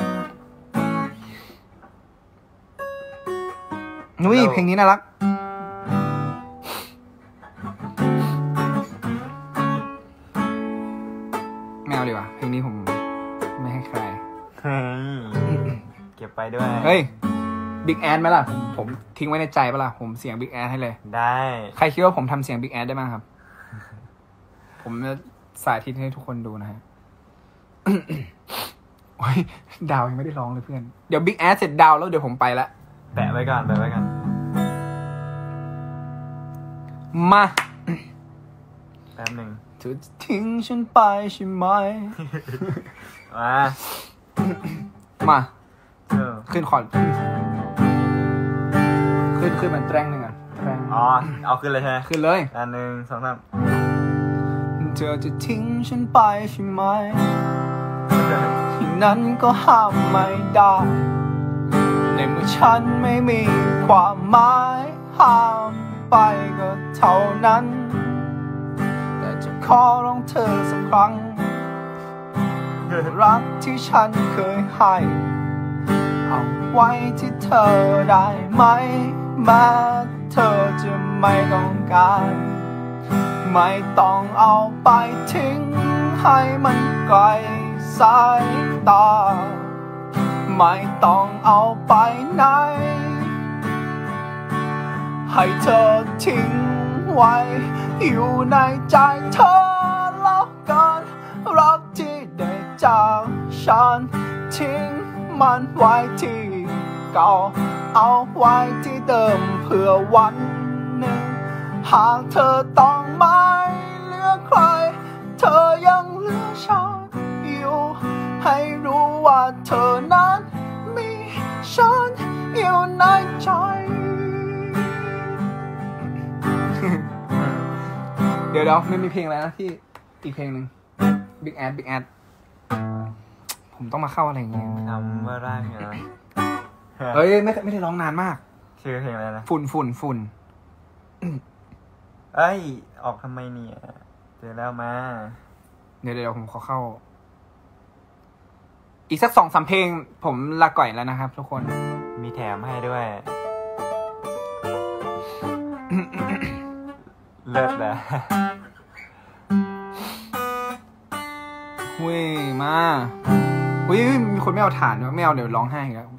นุ้ยเพลงนี้น่ารัก ไม่เอาดีกว่าเพลงนี้ผมไม่ให้ใครเฮ้ยเก็บไปด้วยเฮ้ยบิ๊กแอดไหมล่ะผมทิ้งไว้ในใจปะล่ะผมเสียงบิ๊กแอดให้เลยได้ใครคิดว่าผมทำเสียงบิ๊กแอดได้บ้างครับ ผมจะสาธิตให้ทุกคนดูนะฮะ โอ้ยดาวยังไม่ได้ร้องเลยเพื่อน เดี๋ยวบิ๊กแอดเสร็จดาวแล้วเดี๋ยวผมไปละแปะไว้ก่อนแปะไว้ก่อนมาแป๊บหนึ่งเธอจะทิ้งฉันไปใช่ไหมมามาเออขึ้นคอร์ดขึ้นมันแตรงหนึ่งอ่ะแตรงอ๋อเอาขึ้นเลยใช่ไหมขึ้นเลยอันหนึ่งสองสามเธอจะทิ้งฉันไปใช่ไหมที่นั้นก็ห้ามไม่ได้ ในเมื่อฉันไม่มีความหมายห้ามไปก็เท่านั้นแต่จะขอร้องเธอสักครั้งรักที่ฉันเคยให้เอาไว้ที่เธอได้ไหมแม้เธอจะไม่ต้องการไม่ต้องเอาไปทิ้งให้มันไกลสายตาไม่ต้องเอาไปไหนให้เธอทิ้งไว้อยู่ในใจเธอแล้วกันรักที่ได้จากฉันทิ้งมันไว้ที่เก่าเอาไว้ที่เดิมเพื่อวันหนึ่งหากเธอต้องไม่เหลือใครเธอยังเหลือฉันอยู่ให้รู้ว่าเธอนั้นมีฉันอยู่ในใจเดี๋ยวไม่มีเพลงอะไรนะที่อีกเพลงหนึ่ง Big Ad ผมต้องมาเข้าอะไรอย่างเงี้ยทำว่าได้ไงเฮ้ยไม่ได้ร้องนานมากชื่อเพลงอะไรนะฝุ่นเอ้ยออกทำไมเนี่ยเจอแล้วมาเดี๋ยวผมขอเข้าอีกสัก 2-3 เพลงผมลาก่อยแล้วนะครับทุกคนมีแถมให้ด้วย เลิศเลยเว้ยมาเฮ้ยมีคนไม่เอาฐานด้วยไม่เอาเดี๋ยวร้องไห้อีกแล้ว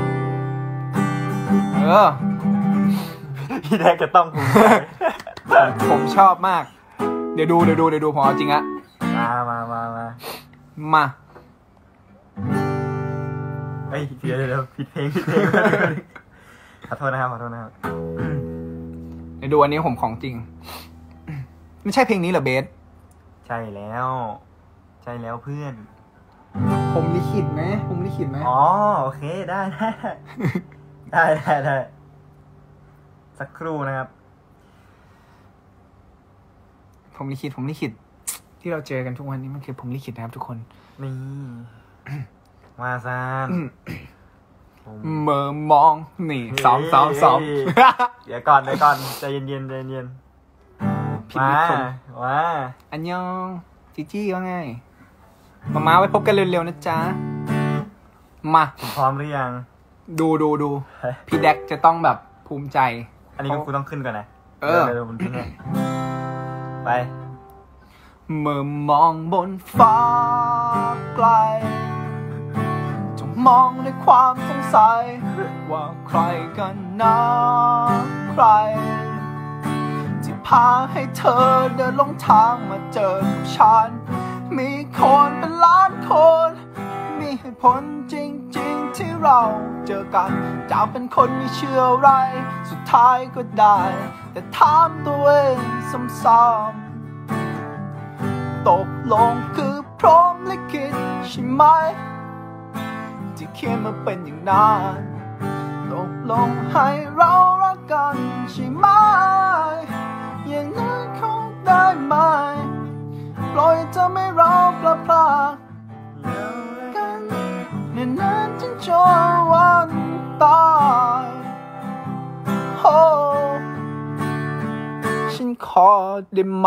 พี่แดกจะต้องภูมิใจผมชอบมากเดี๋ยวดูผมเอาจริงอะมาเฮ้ยเดี๋ยวผิดเพลงขอโทษนะครับเดี๋ยวดูอันนี้ผมของจริงไม่ใช่เพลงนี้เหรอเบสใช่แล้วเพื่อนผมลิขิตไหมอ๋อโอเคได้สักครู่นะครับผมลิขิตที่เราเจอกันทุกวันนี้มันคือผมลิขิตนะครับทุกคนนี่มาซานเมื่อมองนี่ซ้อมเดี๋ยวก่อนใจเย็นมาอันยองจี้ว่าไงมาไว้พบกันเร็วๆนะจ๊ะมาพร้อมหรือยังดูพี่แดกจะต้องแบบภูมิใจอันนี้กูต้องขึ้นก่อนนะเร็วๆมันขึ้นไปเมื่อมองบนฟ้าไกลจงมองด้วยความสงสัยว่าใครกันนะใครที่พาให้เธอเดินลงทางมาเจอกับฉันมีคนเป็นล้านคนมีเหตุผลจริงๆที่เราเจอกันจะเป็นคนไม่เชื่ออะไรสุดท้ายก็ได้แต่ถามตัวเองซ้ำๆตกลงคือพร้อมลิขิตใช่ไหมที่เขียนมาเป็นอย่างนั้นตกลงให้เรารักกันใช่ไหมอย่างนั้นคงได้ไหมปล่อยเธอไม่เราพลาดกันนานจนจนวันตายโอ้ฉันขอได้ไหม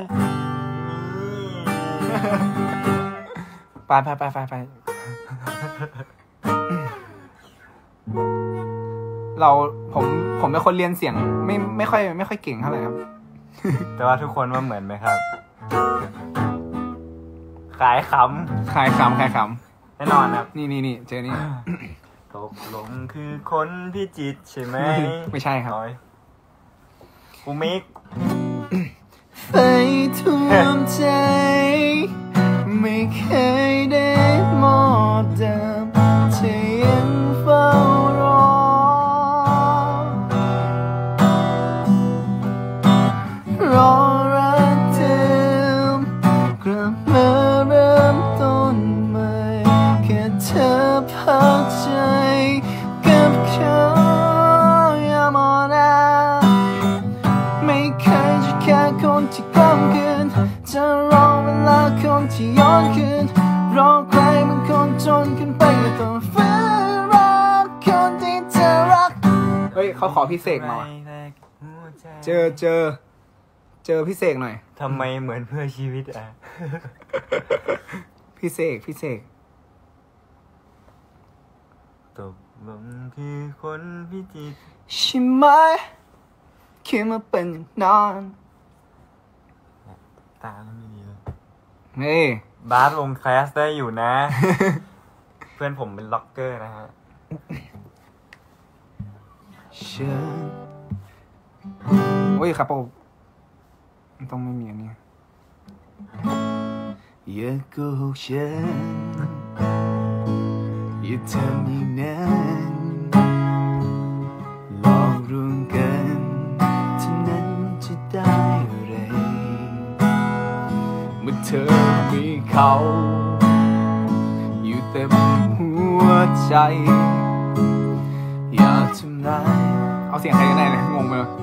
ไปผมเป็นคนเรียนเสียงไม่ค่อยเก่งเท่าไหร่ครับแต่ว่าทุกคนว่าเหมือนไหมครับขายขำแน่นอนครับนี่เจอนี่ตกลงคือคนพิจิตรใช่ไหมไม่ใช่ครับกูมิกไปท่วมใจไม่เคยได้หมดเดิมเธอยังเฝ้ารอรักเดิมกลับมาเริ่มต้นใหม่แค่เธอพักใจกับเขาอย่ามองหน้าไม่เคยจะแค่คนที่กล้ำเกินจะรอเวลาคนที่ย้อนคืนรอใครบางคนจนขึ้นไปก็ต้องฝืนรักคนที่เธอรักเฮ้ยเขาขอพิเศษมาหัวใจเจอพี่เสกหน่อยทำไมเหมือนเพื่อชีวิตอ่ะพี่เสกตกลงคือคนพิจิตรใช่ไหมคิดมาเป็นนานตาไม่ดีเลยนี่บาสลงแคลสได้อยู่นะ เพื่อนผมเป็นล็อกเกอร์นะฮะฉันโอ้ยครับผมต้องไม่มีอันนี้อย่าโกหกฉันอย่าทำอย่างนั้นหลอกลวงกันเท่านั้นจะได้อะไรเมื่อเธอมีเขาอยู่เต็มหัวใจอย่าทำร้ายเอาเสียงใครก็ได้นะงงไปเลย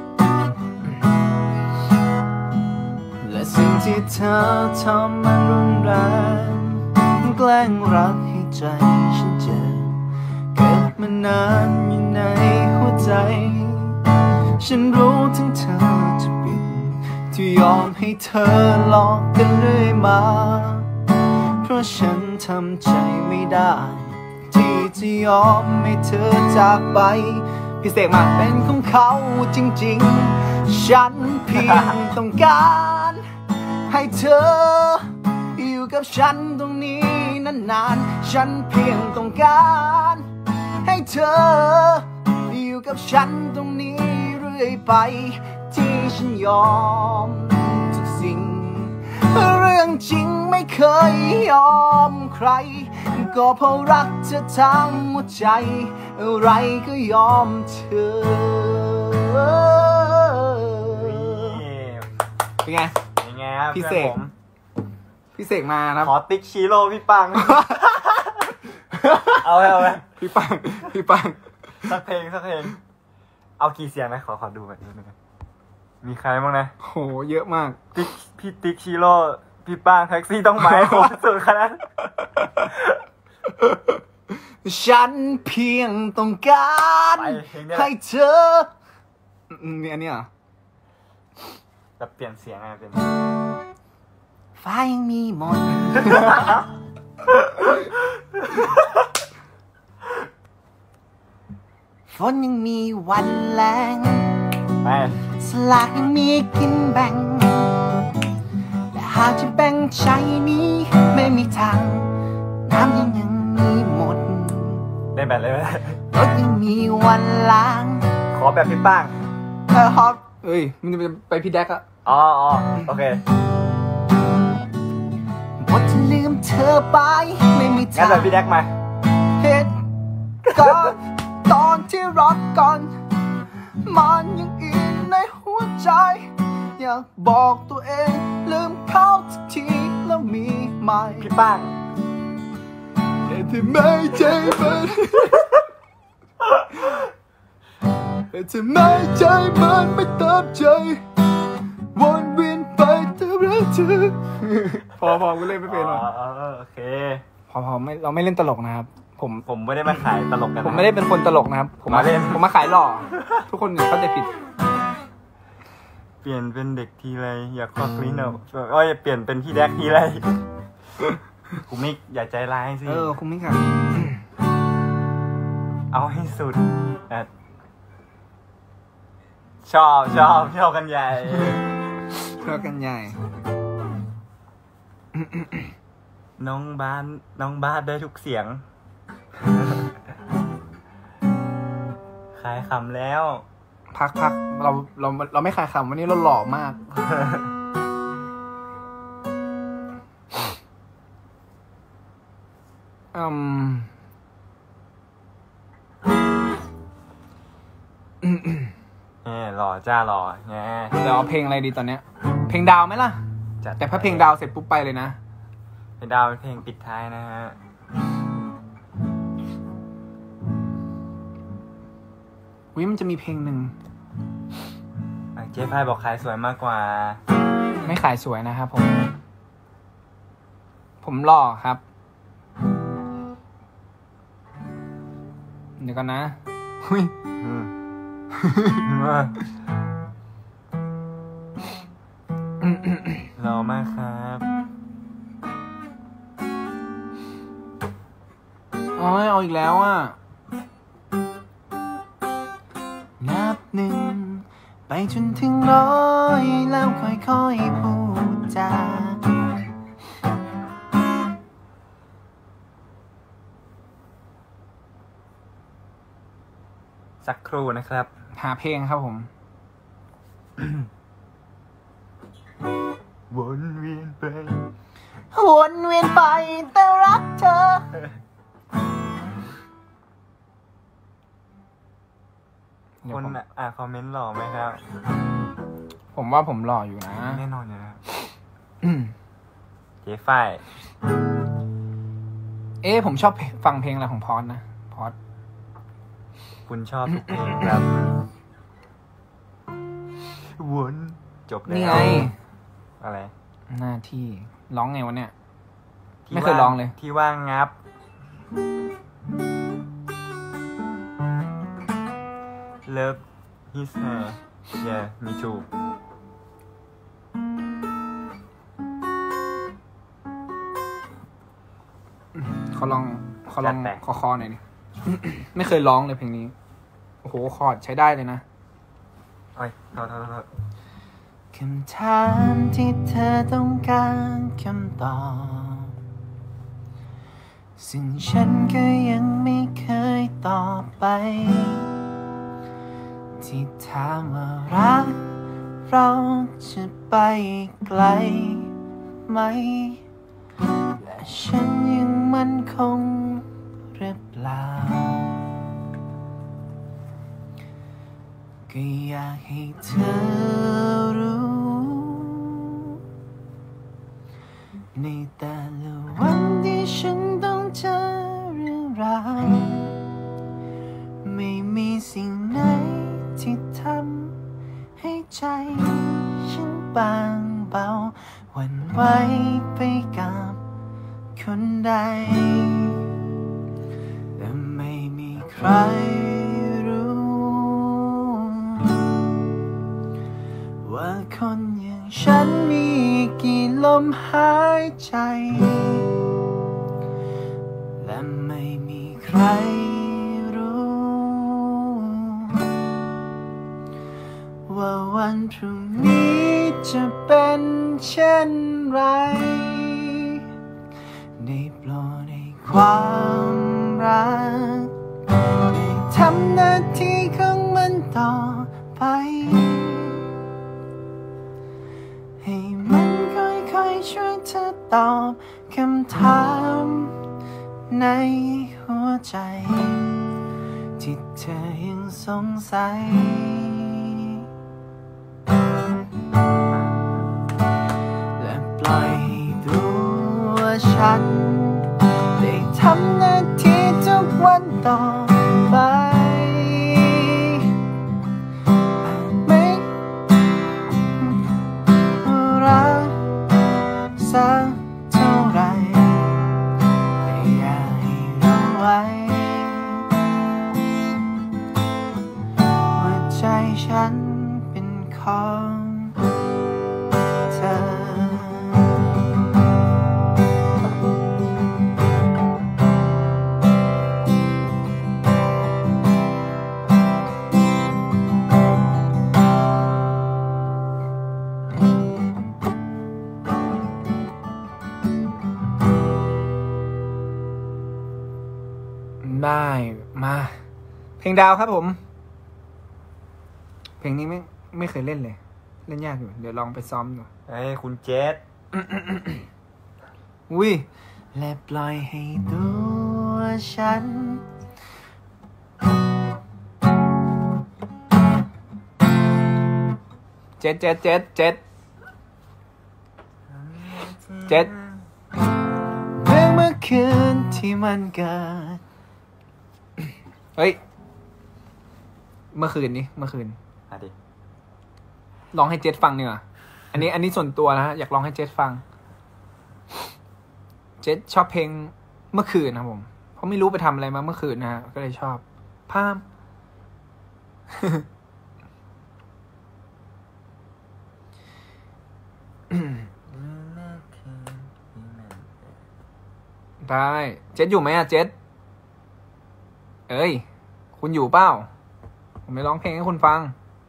และสิ่งที่เธอทำมันรุนแรงแกล้งรักให้ใจฉันเจ็บเก็บมานานอยู่ในหัวใจฉันรู้ถึงเธอจะปิดที่ยอมให้เธอหลอกกันเรื่อยมาเพราะฉันทำใจไม่ได้ที่จะยอมให้เธอจากไปพี่เสกมาเป็นของเขาจริงๆฉันเพียงต้องการให้เธออยู่กับฉันตรงนี้นานๆฉันเพียงต้องการให้เธออยู่กับฉันตรงนี้เรื่อยไปที่ฉันยอมทุกสิ่งเรื่องจริงไม่เคยยอมใครก็เพราะรักเธอทั้งหัวใจอะไรก็ยอมเธอเป็นไงยังไงครับพี่เสกพื่อนผมพี่เสกมานะขอติ๊กชิโร่พี่ปัง เอาไว้พี่ปังสักเพลง เอากี่เสียงนะขอดูแบบนี้นึงนะมีใครบ้างนะโหเยอะมากพี่ติ๊กชิโร่พี่ปังแท็กซี่ต้องหมายความสุดขนาดฉันเพียงต้องการให้เธอนี่อันนี้เหรอแบบเปลี่ยนเสียงไงเป็นฟ้ายังมีหมด ฝนยังมีวันแรงไปสลากยังมีกินแบ่งแต่หากจะแบ่งใจนี้ไม่มีทางน้ำยังมีหมดได้แบบเลยไหมรถยังมีวันล้างขอแบบพี่ปังฮอตเอ้ยมันจะไปพี่แดกอะอ๋อโอเคบทจะลืมเธอไปไม่มีงั้ทาน งแบบพี่แดกมาเหตุการณ์ตอนที่รักกันมันยังอินในหัวใจอยากบอกตัวเองลืมเขาสักทีแล้วมีใหม่พี่ปังแต่ที่ไม่ใจมันแต่ที่ไม่ใจมันไม่ตามใจวนเวียนไปเท่าไรเธอพอกูเล่นไม่เป็นหรอโอเคพอไม่เราไม่เล่นตลกนะครับผมไม่ได้มาขายตลกกันนะผมไม่ได้เป็นคนตลกนะครับผมมาขายหล่อทุกคนเข้าใจผิดเปลี่ยนเป็นเด็กทีไรอยากควักลิ้นเอาเปลี่ยนเป็นพี่แดกทีไรคุณมิกอย่าใจร้ายสิคุณมิกครับเอาให้สุดชอบกันใหญ่ชอบกันใหญ่น้องบาสได้ทุกเสียง ขายคำแล้วพักเราไม่ขายคำวันนี้เราหล่อมากหล่อจ้าหล่อแงเดี๋ยวเอาเพลงอะไรดีตอนเนี้ยเพลงดาวไหมล่ะแต่ถ้าเพลงดาวเสร็จปุ๊บไปเลยนะเพลงดาวเป็นเพลงปิดท้ายนะฮะมันจะมีเพลงหนึ่งเจ๊พายบอกขายสวยมากกว่าไม่ขายสวยนะครับผมหล่อครับเดี๋ยวก่อนนะรอมากครับอ๋อเอาอีกแล้วอ่ะนับหนึ่งไปจนถึง100แล้วค่อยๆพูดจาสักครู่นะครับหาเพลงครับผมวนเวียนไปวนเวียนไปแต่รักเธอเดี๋ยวคนผมคอมเมนต์หล่อไหมครับผมว่าผมหล่ออยู่นะแน่นอนอยู่แล้วอืมเจ๊ฝ้ายผมชอบฟังเพลงอะไรของพอดนะพอดคุณชอบทุกเพลงครับ วนจบแล้วนี่ไงอะไรหน้าที่ร้องไงวะเนี่ยที่ไม่เคยลองเลยที่ว่างงับ Love his hair yeah me too เขาลองจัดไปคอหน่อยดิ ไม่เคยร้องเลยเพลงนี้ โอ้โหคอร์ดใช้ได้เลยนะโอ้ยโทษคำถามที่เธอต้องการคำตอบ ซึ่งฉันก็ยังไม่เคยตอบไป ที่ถามว่ารักเราจะไปไกลไหม และฉันยังมั่นคงหรือเปล่า ก็อยากให้เธอรู้ ในแต่ละวันที่ฉันต้องเจอเรื่องราวไม่มีสิ่งไหนที่ทำให้ใจฉันบางเบาหวั่นไหวไปกับคนใดแต่ไม่มีใครรู้ ว่าคนอย่างฉันมีกี่ลมหายใจ และไม่มีใครรู้ ว่าวันพรุ่งนี้จะเป็นเช่นไร ได้โปรดในความรักได้ทำหน้าที่ของมันต่อไป ให้มันค่อยๆช่วยเธอตอบคำถามในหัวใจ ที่เธอยังสงสัย และปล่อยให้ตัวฉันได้ทำหน้าที่ทุกวันต่อไปไม่รักสักเท่าไรแต่อยากให้รู้ไว้ว่าใจฉันเป็นของเธอได้มา เพลงดาวครับผม เพลงนี้ไม่เคยเล่นเลย เล่นยากอยู่ เดี๋ยวลองไปซ้อมดูเฮ้ยคุณเจษอุ้ยและปล่อยให้ตัวฉันเจ็ดเรื่องเมื่อคืนที่มันเกิดเฮ้ย เมื่อคืนอ่ะดิลองให้เจ็ดฟังเนี่ยอันนี้ส่วนตัวนะฮะอยากลองให้เจ็ดฟัง เจ็ดชอบเพลงเมื่อคืนนะครับผม เพราะไม่รู้ไปทำอะไรมาเมื่อคืนนะฮะก็เลยชอบพามแได้ เจ็ดอยู่ไหมอะเจ็ดเอ้ย คุณอยู่เปล่า ผมไม่ร้องเพลงให้คุณฟัง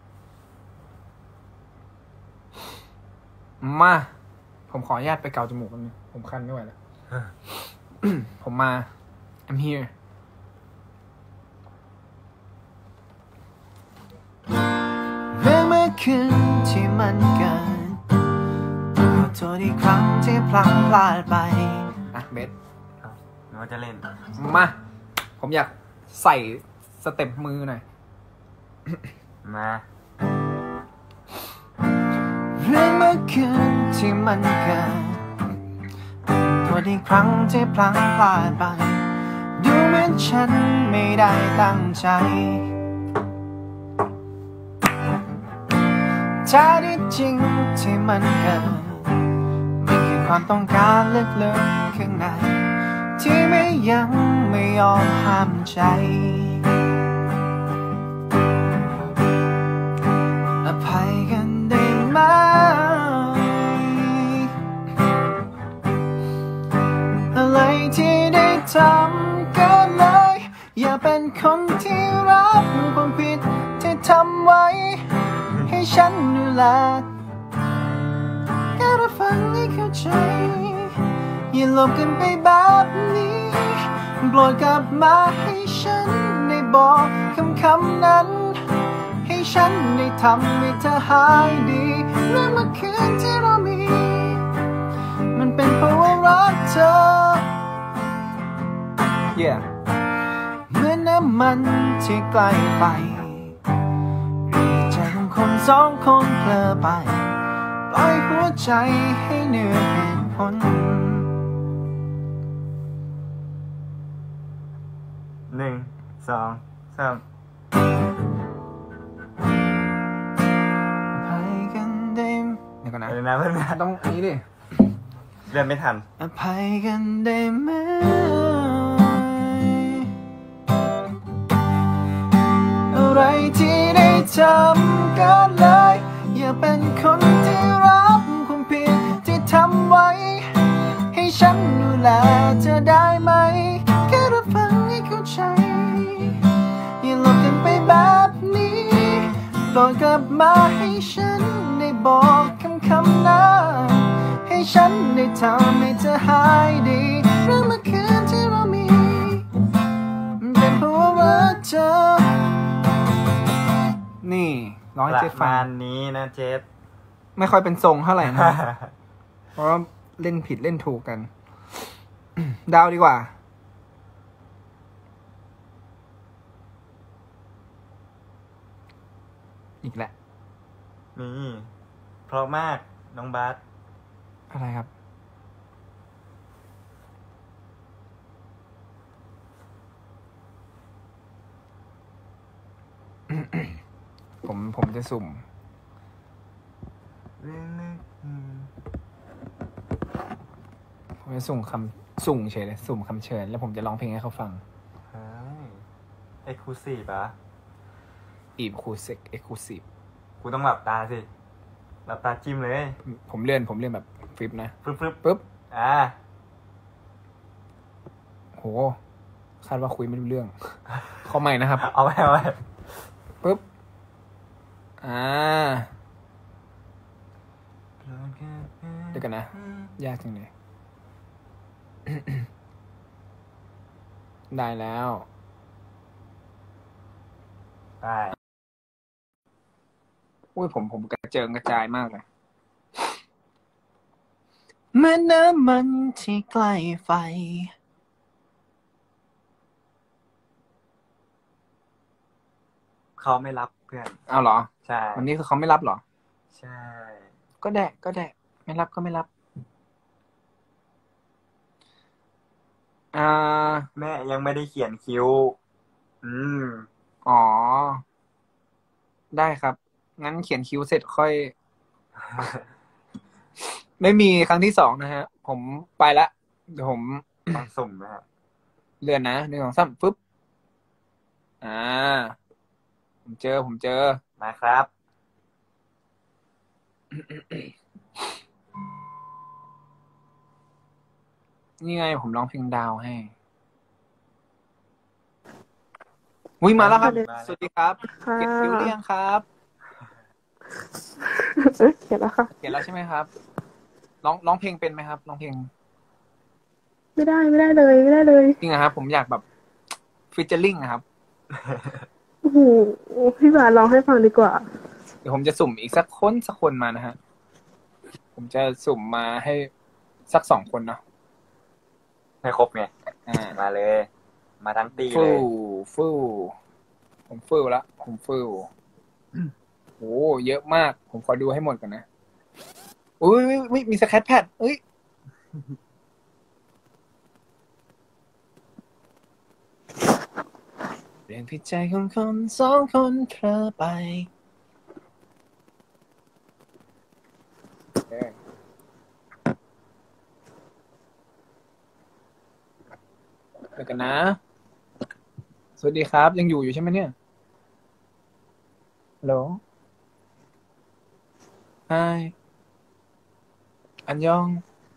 มา ผมขออนุญาตไปเกาจมูกกันงผมคันไม่ไหวแล้ว ผมมา I'm here เรื่องเมื่อคืนที่มันเกิดขอโทษอีกครั้งที่พลั้งพลาดไปอ่ะเบสหนูว่าจะเล่นมา ผมอยากใส่สเต็ปมือหน่อยมาเรื่องเมื่อคืนที่มันเกิดขอโทษอีกครั้งที่พลั้งพลาดไปดูเหมือนฉันไม่ได้ตั้งใจแท้ที่จริงที่มันเกิดมันคือความต้องการลึกๆข้างในที่ไม่ยังไม่ยอมห้ามใจอภัยกันได้ไหมอะไรที่ได้ทำก็เลยอย่าเป็นคนที่รับความผิดที่ทำไว้ให้ฉันดูแลแค่รับฟังให้เข้าใจอย่าหลบกันไปแบบนี้โปรดกลับมาให้ฉันได้บอกคำนั้นให้ฉันได้ทำให้เธอหายดีเรื่องเมื่อคืนที่เรามีมันเป็นเพราะว่ารักเธอ yeah เหมือนน้ำมันที่ใกล้ไฟใจของคนสองคนเพลอไปปล่อยหัวใจให้เหนื่อยเหตุผล 1 2 3 อภัยกันได้ไหมเดี๋ยวก่อนนะเดี๋ยวนะเพื่อนนะต้องอันนี้ดิเรียนไม่ทันอภัยกันได้ไหมอะไรที่ได้ทำก็เลยอย่าเป็นคนที่รับความผิดที่ทำไว้ให้ฉันดูแลเธอได้ไหมแค่รับฟังให้เข้าใจอย่าหลบกันไปแบบนี้โปรดกลับมาให้ฉันได้บอกคำนั้นให้ฉันได้ทำให้เธอหายดีเรื่องเมื่อคืนที่เรามีเป็นเพราะว่ารักเธอนี่ร้องให้ประเจ็ดฟัมาง ณนี้นะเจสไม่ค่อยเป็นทรงเท่าไหร่นะ เพราะว่าเล่นผิดเล่นถูกกัน ดาวดีกว่า อีกแหละนี่เพราะมากน้องบาสอะไรครับ ผมจะสุ่ม ผมจะสุ่มเฉยเลยสุ่มคำเชิญ แล้วผมจะร้องเพลงให้เขาฟังเฮ้ยเอ็กซ์คลูซีฟอะอีคูเซ็กเอ็กคูซีฟกูต้องหลับตาสิหลับตาจิ้มเลยผมเลื่อนแบบฟลิปนะฟึบฟึบปุ๊บอ่าโห คาดว่าคุยไม่รู้เรื่อง ขอใหม่นะครับเอาไว้ปุ๊บ เดี๋ยวกันนะ ยากจังเลย ได้แล้วไปอุ้ยผมกระเจิงกระจายมากเลยเหมือนน้ำมันที่ใกล้ไฟเขาไม่รับเพื่อนเอาเหรอใช่วันนี้คือเขาไม่รับเหรอใช่ก็ได้ ไม่รับก็ไม่รับแม่ยังไม่ได้เขียนคิ้วอ๋อ ได้ครับ งั้นเขียนคิ้วเสร็จค่อย ไม่มีครั้งที่2นะฮะ ผมไปละ เดี๋ยวผมต้องสุ่มนะฮะเลื่อนนะ1 2 3ปึ๊บ ผมเจอมาครับอนี่ไงผมร้องเพลงดาวให้อุ้ยมาแล้วครับ สวัสดีครับค่ะเก็บคิวหรือยังครับเขียนแล้วค่ะเขียนแล้วใช่ไหมครับ ร้องเพลงเป็นไหมครับร้องเพลงไม่ได้เลยจริงนะครับ ผมอยากแบบฟีเจอริ่งนะครับโอ้โหพี่บาสร้องให้ฟังดีกว่าเดี๋ยวผมจะสุ่มอีกสักคนมานะฮะ ผมจะสุ่มมาให้สัก2 คนเนาะให้ครบไงอ่ามาเลย มาทั้งตีเลฟูยผมฟูแล้วผมฟูโอ้เยอะมาก ผมขอดูให้หมดก่อนนะอุ้ยมีสแครชแพดเอ้ยเรื่องผิดใจของคน2 คนเธอไปเดี๋ยวกันนะ สวัสดีครับ ยังอยู่ใช่ไหมเนี่ยฮัลโหลไฮอันยอง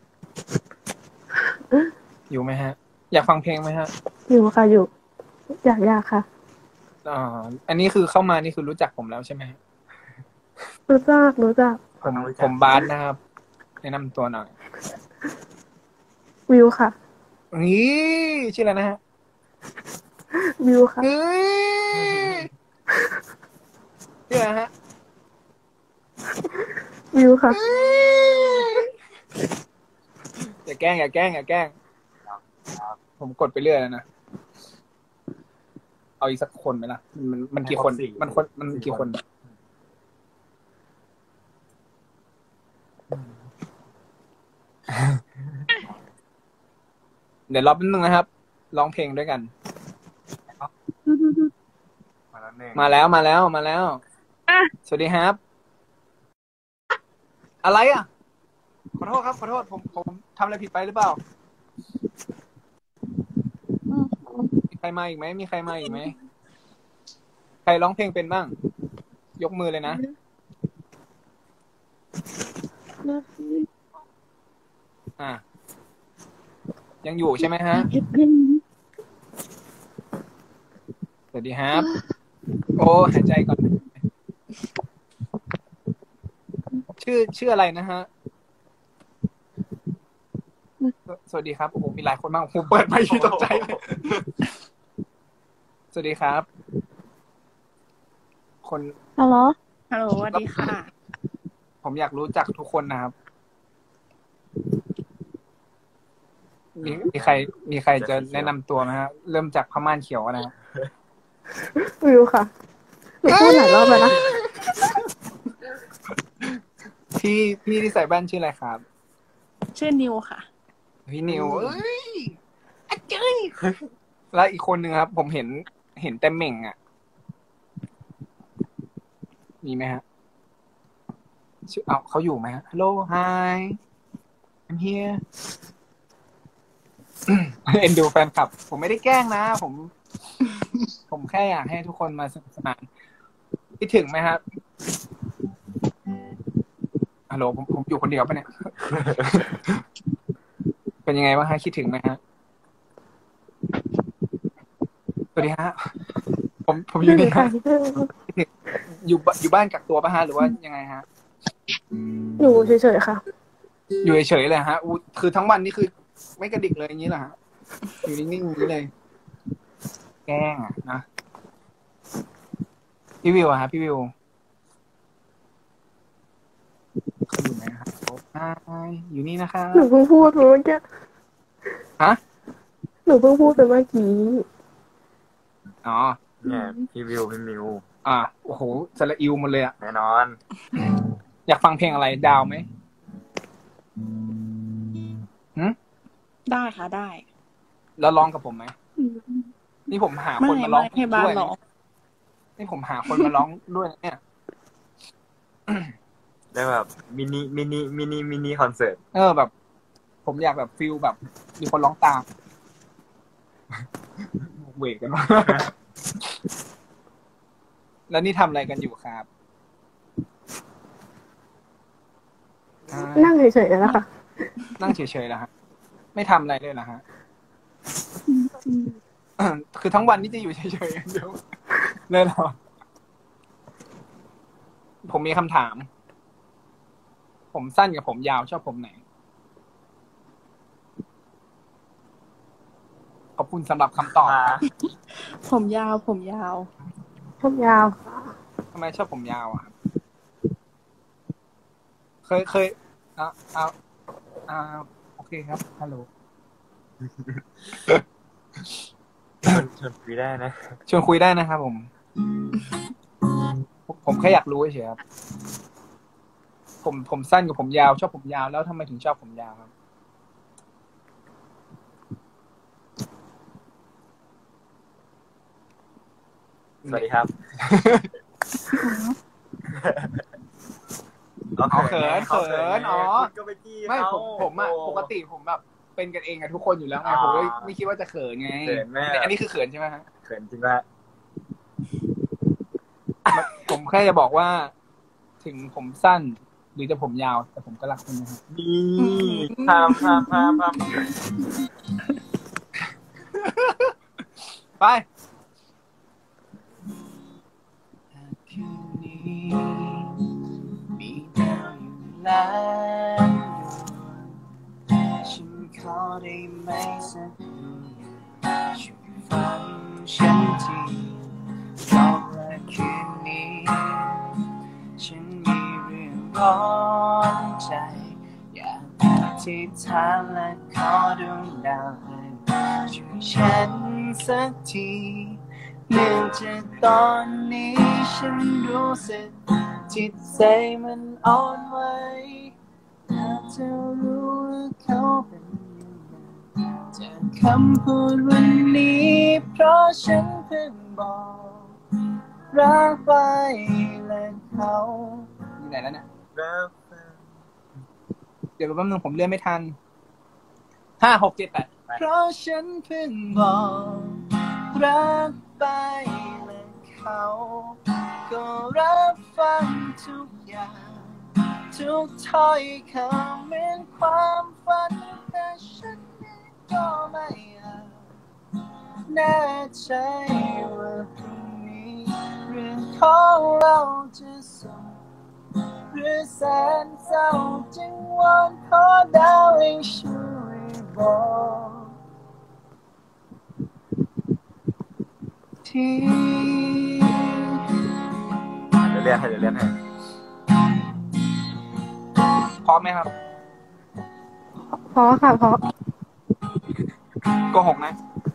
อยู่ไหมฮะ อยากฟังเพลงไหมฮะอยู่ค่ะอยู่ อยากค่ะอันนี้คือเข้ามานี่คือรู้จักผมแล้วใช่ไหมฮะรู้จักผมบาสนะครับ แนะนำตัวหน่อยวิวค่ะนี่ชื่ออะไรนะฮะวิวค่ะเฮ้ยชื่ออะไรฮะวิวค่ะอย่าแกล้ง ผมกดไปเรื่อยแล้วนะ เอาอีกสักคนไหมล่ะ มันกี่คน มันกี่คน เดี๋ยวรอแป๊บนึงนะครับ ร้องเพลงด้วยกันมาแล้วหนึ่งมาแล้ว สวัสดีครับ อะไรอ่ะ ขอโทษครับ ผมทำอะไรผิดไปหรือเปล่า มีใครมาอีกไหม ใครร้องเพลงเป็นบ้าง ยกมือเลยนะ อ่ะ ยังอยู่ใช่ไหมฮะ สวัสดีครับ โอ้หายใจก่อน ชื่ออะไรนะฮะ สวัสดีครับ โอ้โห มีหลายคนมากผมเปิดไม่ตกใจเลย สวัสดีครับ คนฮัลโหลสวัสดีค่ะผมอยากรู้จักทุกคนนะครับ มีใครจะแนะนำตัวไหมฮะ เริ่มจากพม่านเขียวนะครับวิวค่ะหนูพูดหลายรอบแล้วนะพี่ที่ใส่แว่นชื่ออะไรครับชื่อนิวค่ะพี่นิวเอ้ยอาจารย์แล้วอีกคนหนึ่งครับ ผมเห็นแต่เหม่งอ่ะ มีไหมฮะชื่อเขาอยู่ไหมฮะ Hello Hi I'm here เอ็นดูแฟนคลับ ผมไม่ได้แกล้งนะ ผมแค่อยากให้ทุกคนมาสนุกสนานคิดถึงไหมครับฮัลโหลผมอยู่คนเดียวปะเนี่ย เป็นยังไงบ้างฮะคิดถึงไหมฮะสวัสดีฮะผมอยู่นี่ฮะอยู่บ้านกักตัวปะฮะหรือว่ายังไงฮะอยู่เฉยๆค่ะอยู่เฉยๆเลยฮะคือทั้งวันนี่คือไม่กระดิกเลยอย่างนี้เหรอฮะอยู่นิ่งๆอย่างนี้เลย แกล้งอ่ะนะพี่วิวอะฮะพี่วิวเขาอยู่ไหนครับอยู่นี่นะคะหนูเพิ่งพูดไปเมื่อกี้ฮะหนูเพิ่งพูดไปเมื่อกี้อ๋อเนี่ยพี่วิวพี่มิวโอ้โหสระอิวหมดเลยอ่ะแน่นอนอยากฟังเพลงอะไรดาวไหมได้ค่ะได้แล้วร้องกับผมไหมนี่ผมหาคนมาร้องให้บ้านด้วยร้องนี่ผมหาคนมาร้องด้วยนะเนี่ยได้แบบมินิคอนเสิร์ตแบบ ผมอยากแบบฟิลแบบ มีคนร้องตามเวกกันมา แล้วนี่ทำอะไรกันอยู่ครับนั่งเฉยๆแล้วค่ะนั่งเฉยๆแล้วฮะไม่ทำอะไรเลยเหรอฮะ คือทั้งวันนี่จะอยู่เฉยๆอย่างเดียวเลยเหรอผมมีคำถาม ผมสั้นกับผมยาวชอบผมไหน ขอบคุณสำหรับคำตอบผมยาวผมยาวค่ะทำไมชอบผมยาวอ่ะเคยโอเคครับฮัลโหลชวนคุยได้นะชวนคุยได้นะครับผมแค่อยากรู้เฉยๆครับผมสั้นกับผมยาวชอบผมยาวแล้วทำไมถึงชอบผมยาวครับสวัสดีครับเขินอ๋อก็ไปจี้ไม่เขาผมอะปกติผมแบบเป็นกันเองกับทุกคนอยู่แล้วไงผมเลยไม่คิดว่าจะเขินไงเขินแม่อันนี้คือเขินใช่ไหมฮะเขินจริงว่าผมแค่จะบอกว่า ถึงผมสั้นหรือจะผมยาว แต่ผมก็รักคุณนะครับดีพามไปคืนนี้มีดาวอยู่ล้านดวงฉันขอได้ไหมสักดวงช่วยฟังฉันทีบอกว่าคืนนี้ฉันมีเรื่องร้อนใจอยากอธิษฐานและขอดวงดาวให้ช่วยฉันสักทีเนื่องจากตอนนี้ฉันรู้สึกจิตใจมันอ่อนไหวอยากจะรู้ว่าเขาเป็นยังไงจากคำพูดวันนี้เพราะฉันเพิ่งบอกรักไปและเขาอยู่ไหนแล้วเนี่ยแล้วเดี๋ยวแป๊บนึงผมเลื่อนไม่ทัน5 6 7 8 เพราะฉันเพิ่งบอกรักไปและเขาก็รับฟังทุกอย่างทุกถ้อยคำเหมือนความฝันแต่ฉันเองก็ไม่อาจแน่ใจว่าพรุ่งนี้เรื่องของเราจะสุขหรือแสนเศร้าจึงวอนขอดาวให้ช่วยบอกทีเดี๋ยวเรียนให้พร้อมไหมครับเพราะค่ะเพราะโกหกนะ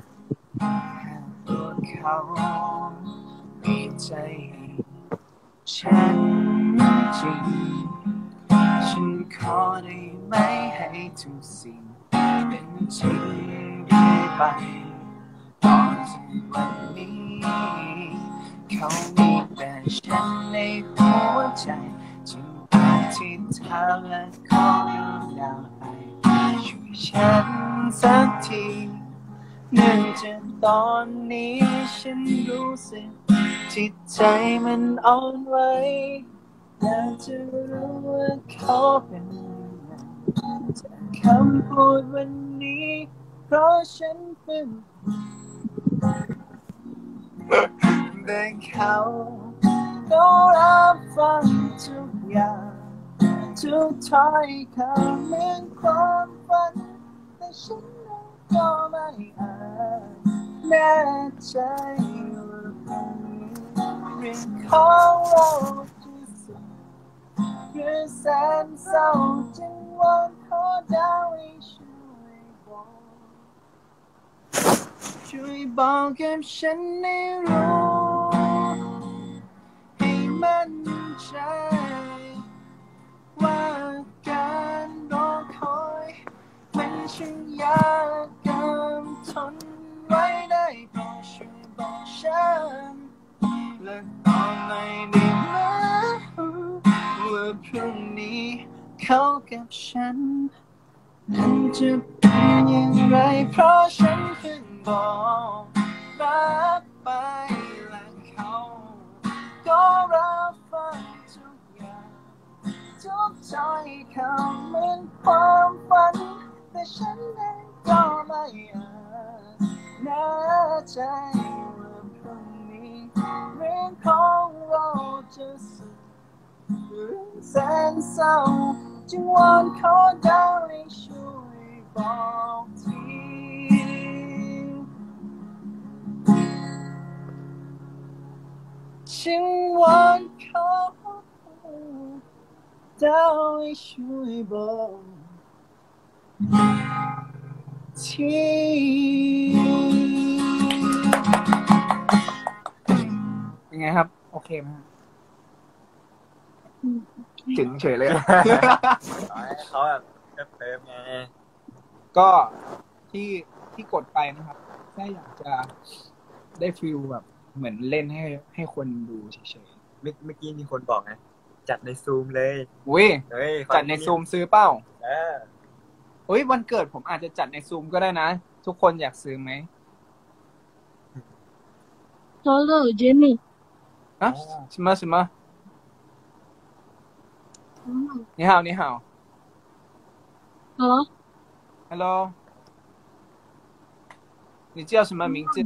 ตัวเขามีใจให้ฉันจริงฉันขอได้ไหมให้ทุกสิ่งเป็นจริงเรื่อยไปตอนที่วันนี้เขามีแต่ฉันในหัวใจจึงอธิษฐานและขอดวงดาวให้ช่วยฉันสักทีเนื่องจากตอนนี้ฉันรู้สึกจิตใจมันอ่อนไหวอยากจะรู้ว่าเขาเป็นยังไงจากคำพูดวันนี้เพราะฉันเพิ่งได้เขาก็รับฟังทุกอย่างทุกถ้อยคำเหมือนความฝันแต่ฉันเองก็ไม่อาจแน่ใจว่าพรุ่งนี้เรื่องของเราจะสุขหรือแสนเศร้าจึงวอนขอดาวให้ช่วยบอกกับฉันให้รู้ให้มั่นใจว่าการรอคอยมันช่างยากเกินทนไว้ได้โปรดช่วยบอกฉันและตอนไหนได้ไหมว่าพรุ่งนี้เขากับฉันมันจะเป็นอย่างไรเพราะฉันเพิ่งบอกรักไปและเขาก็รับฟังทุกอย่างทุกถ้อยคำเหมือนความฝันแต่ฉันเองแน่ใจว่าพรุ่งนี้เรื่องของเราจะสุดหรือแสนเศร้าจึงวอนขอดาวให้ช่วยบอกทีจึงวอนขอดาวให้ช่วยบอกทีเป็นไงครับ โอเคไหมถึงเฉยเลยขอให้เขาแบบเติมไงก็ที่กดไปนะครับแค่อยากจะได้ฟีลแบบเหมือนเล่นให้คนดูเฉยเมื่อกี้มีคนบอกไงจัดในซูมเลยๆอุ้ยเฮ้ยจัดในซูมซื้อเป้าเอออุ้ยวันเกิดผมอาจจะจัดในซูมก็ได้นะ ทุกคนอยากซื้อไหม Hello Jenny อ่ะ什么什么你好你好 Hello Hello 你叫什么名字的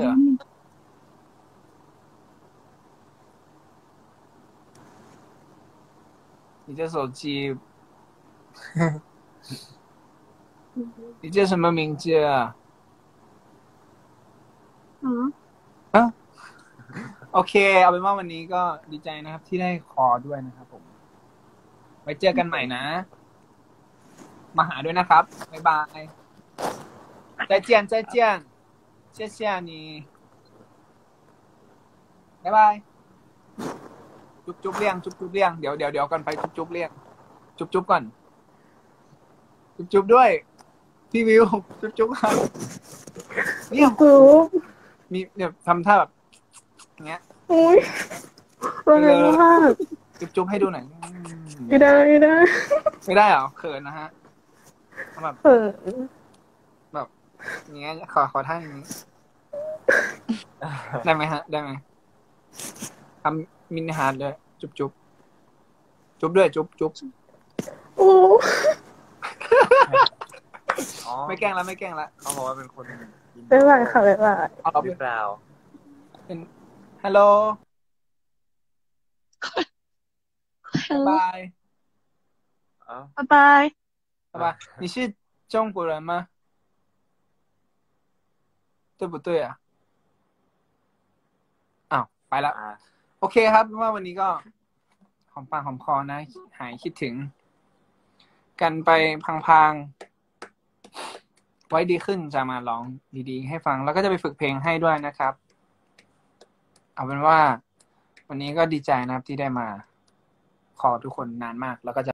你的手机你叫什么名字啊โอเคเอาเป็นว่าวันนี้ก็ดีใจนะครับที่ได้คอด้วยนะครับผมไว้เจอกันใหม่นะมาหาด้วยนะครับบ๊ายบาย再见再见谢谢你บ๊ายบายจุ๊บเลี้ยงจุ๊บเลี้ยงเดี๋ยวก่อนไปจุ๊บเลี้ยงจุ๊บก่อนจุ๊บด้วยพี่วิวจุ๊บก่อนเนี่ยกูมีเนี่ยทำท่าแบบอย่างเงี้ยอุ้ยว่าไงมากจุ๊บให้ดูหน่อยไม่ได้ไม่ได้เหรอเขินนะฮะแบบเออแบบอย่างเงี้ยขอท่าอย่างนี้ได้ไหมฮะได้ไหมทำมินิฮาร์ดด้วยจุ๊บด้วยจุ๊บโอ้อ๋อไม่แกล้งแล้วเขาบอกว่าเป็นคนบ๊ายบายค่ะบ๊ายบายเอาหรือเปล่าเป็นฮัลโหลบายเอ้า拜拜好吧你是中国人吗对不对啊อ้าวไปแล้ว โอเคครับว่าวันนี้ก็หอมปากหอมคอนะหายคิดถึง กันไปพังๆไว้ดีขึ้นจะมาร้องดีๆให้ฟังแล้วก็จะไปฝึกเพลงให้ด้วยนะครับ เอาเป็นว่า วันนี้ก็ดีใจนะครับที่ได้มาขอทุกคนนานมากแล้วก็จะ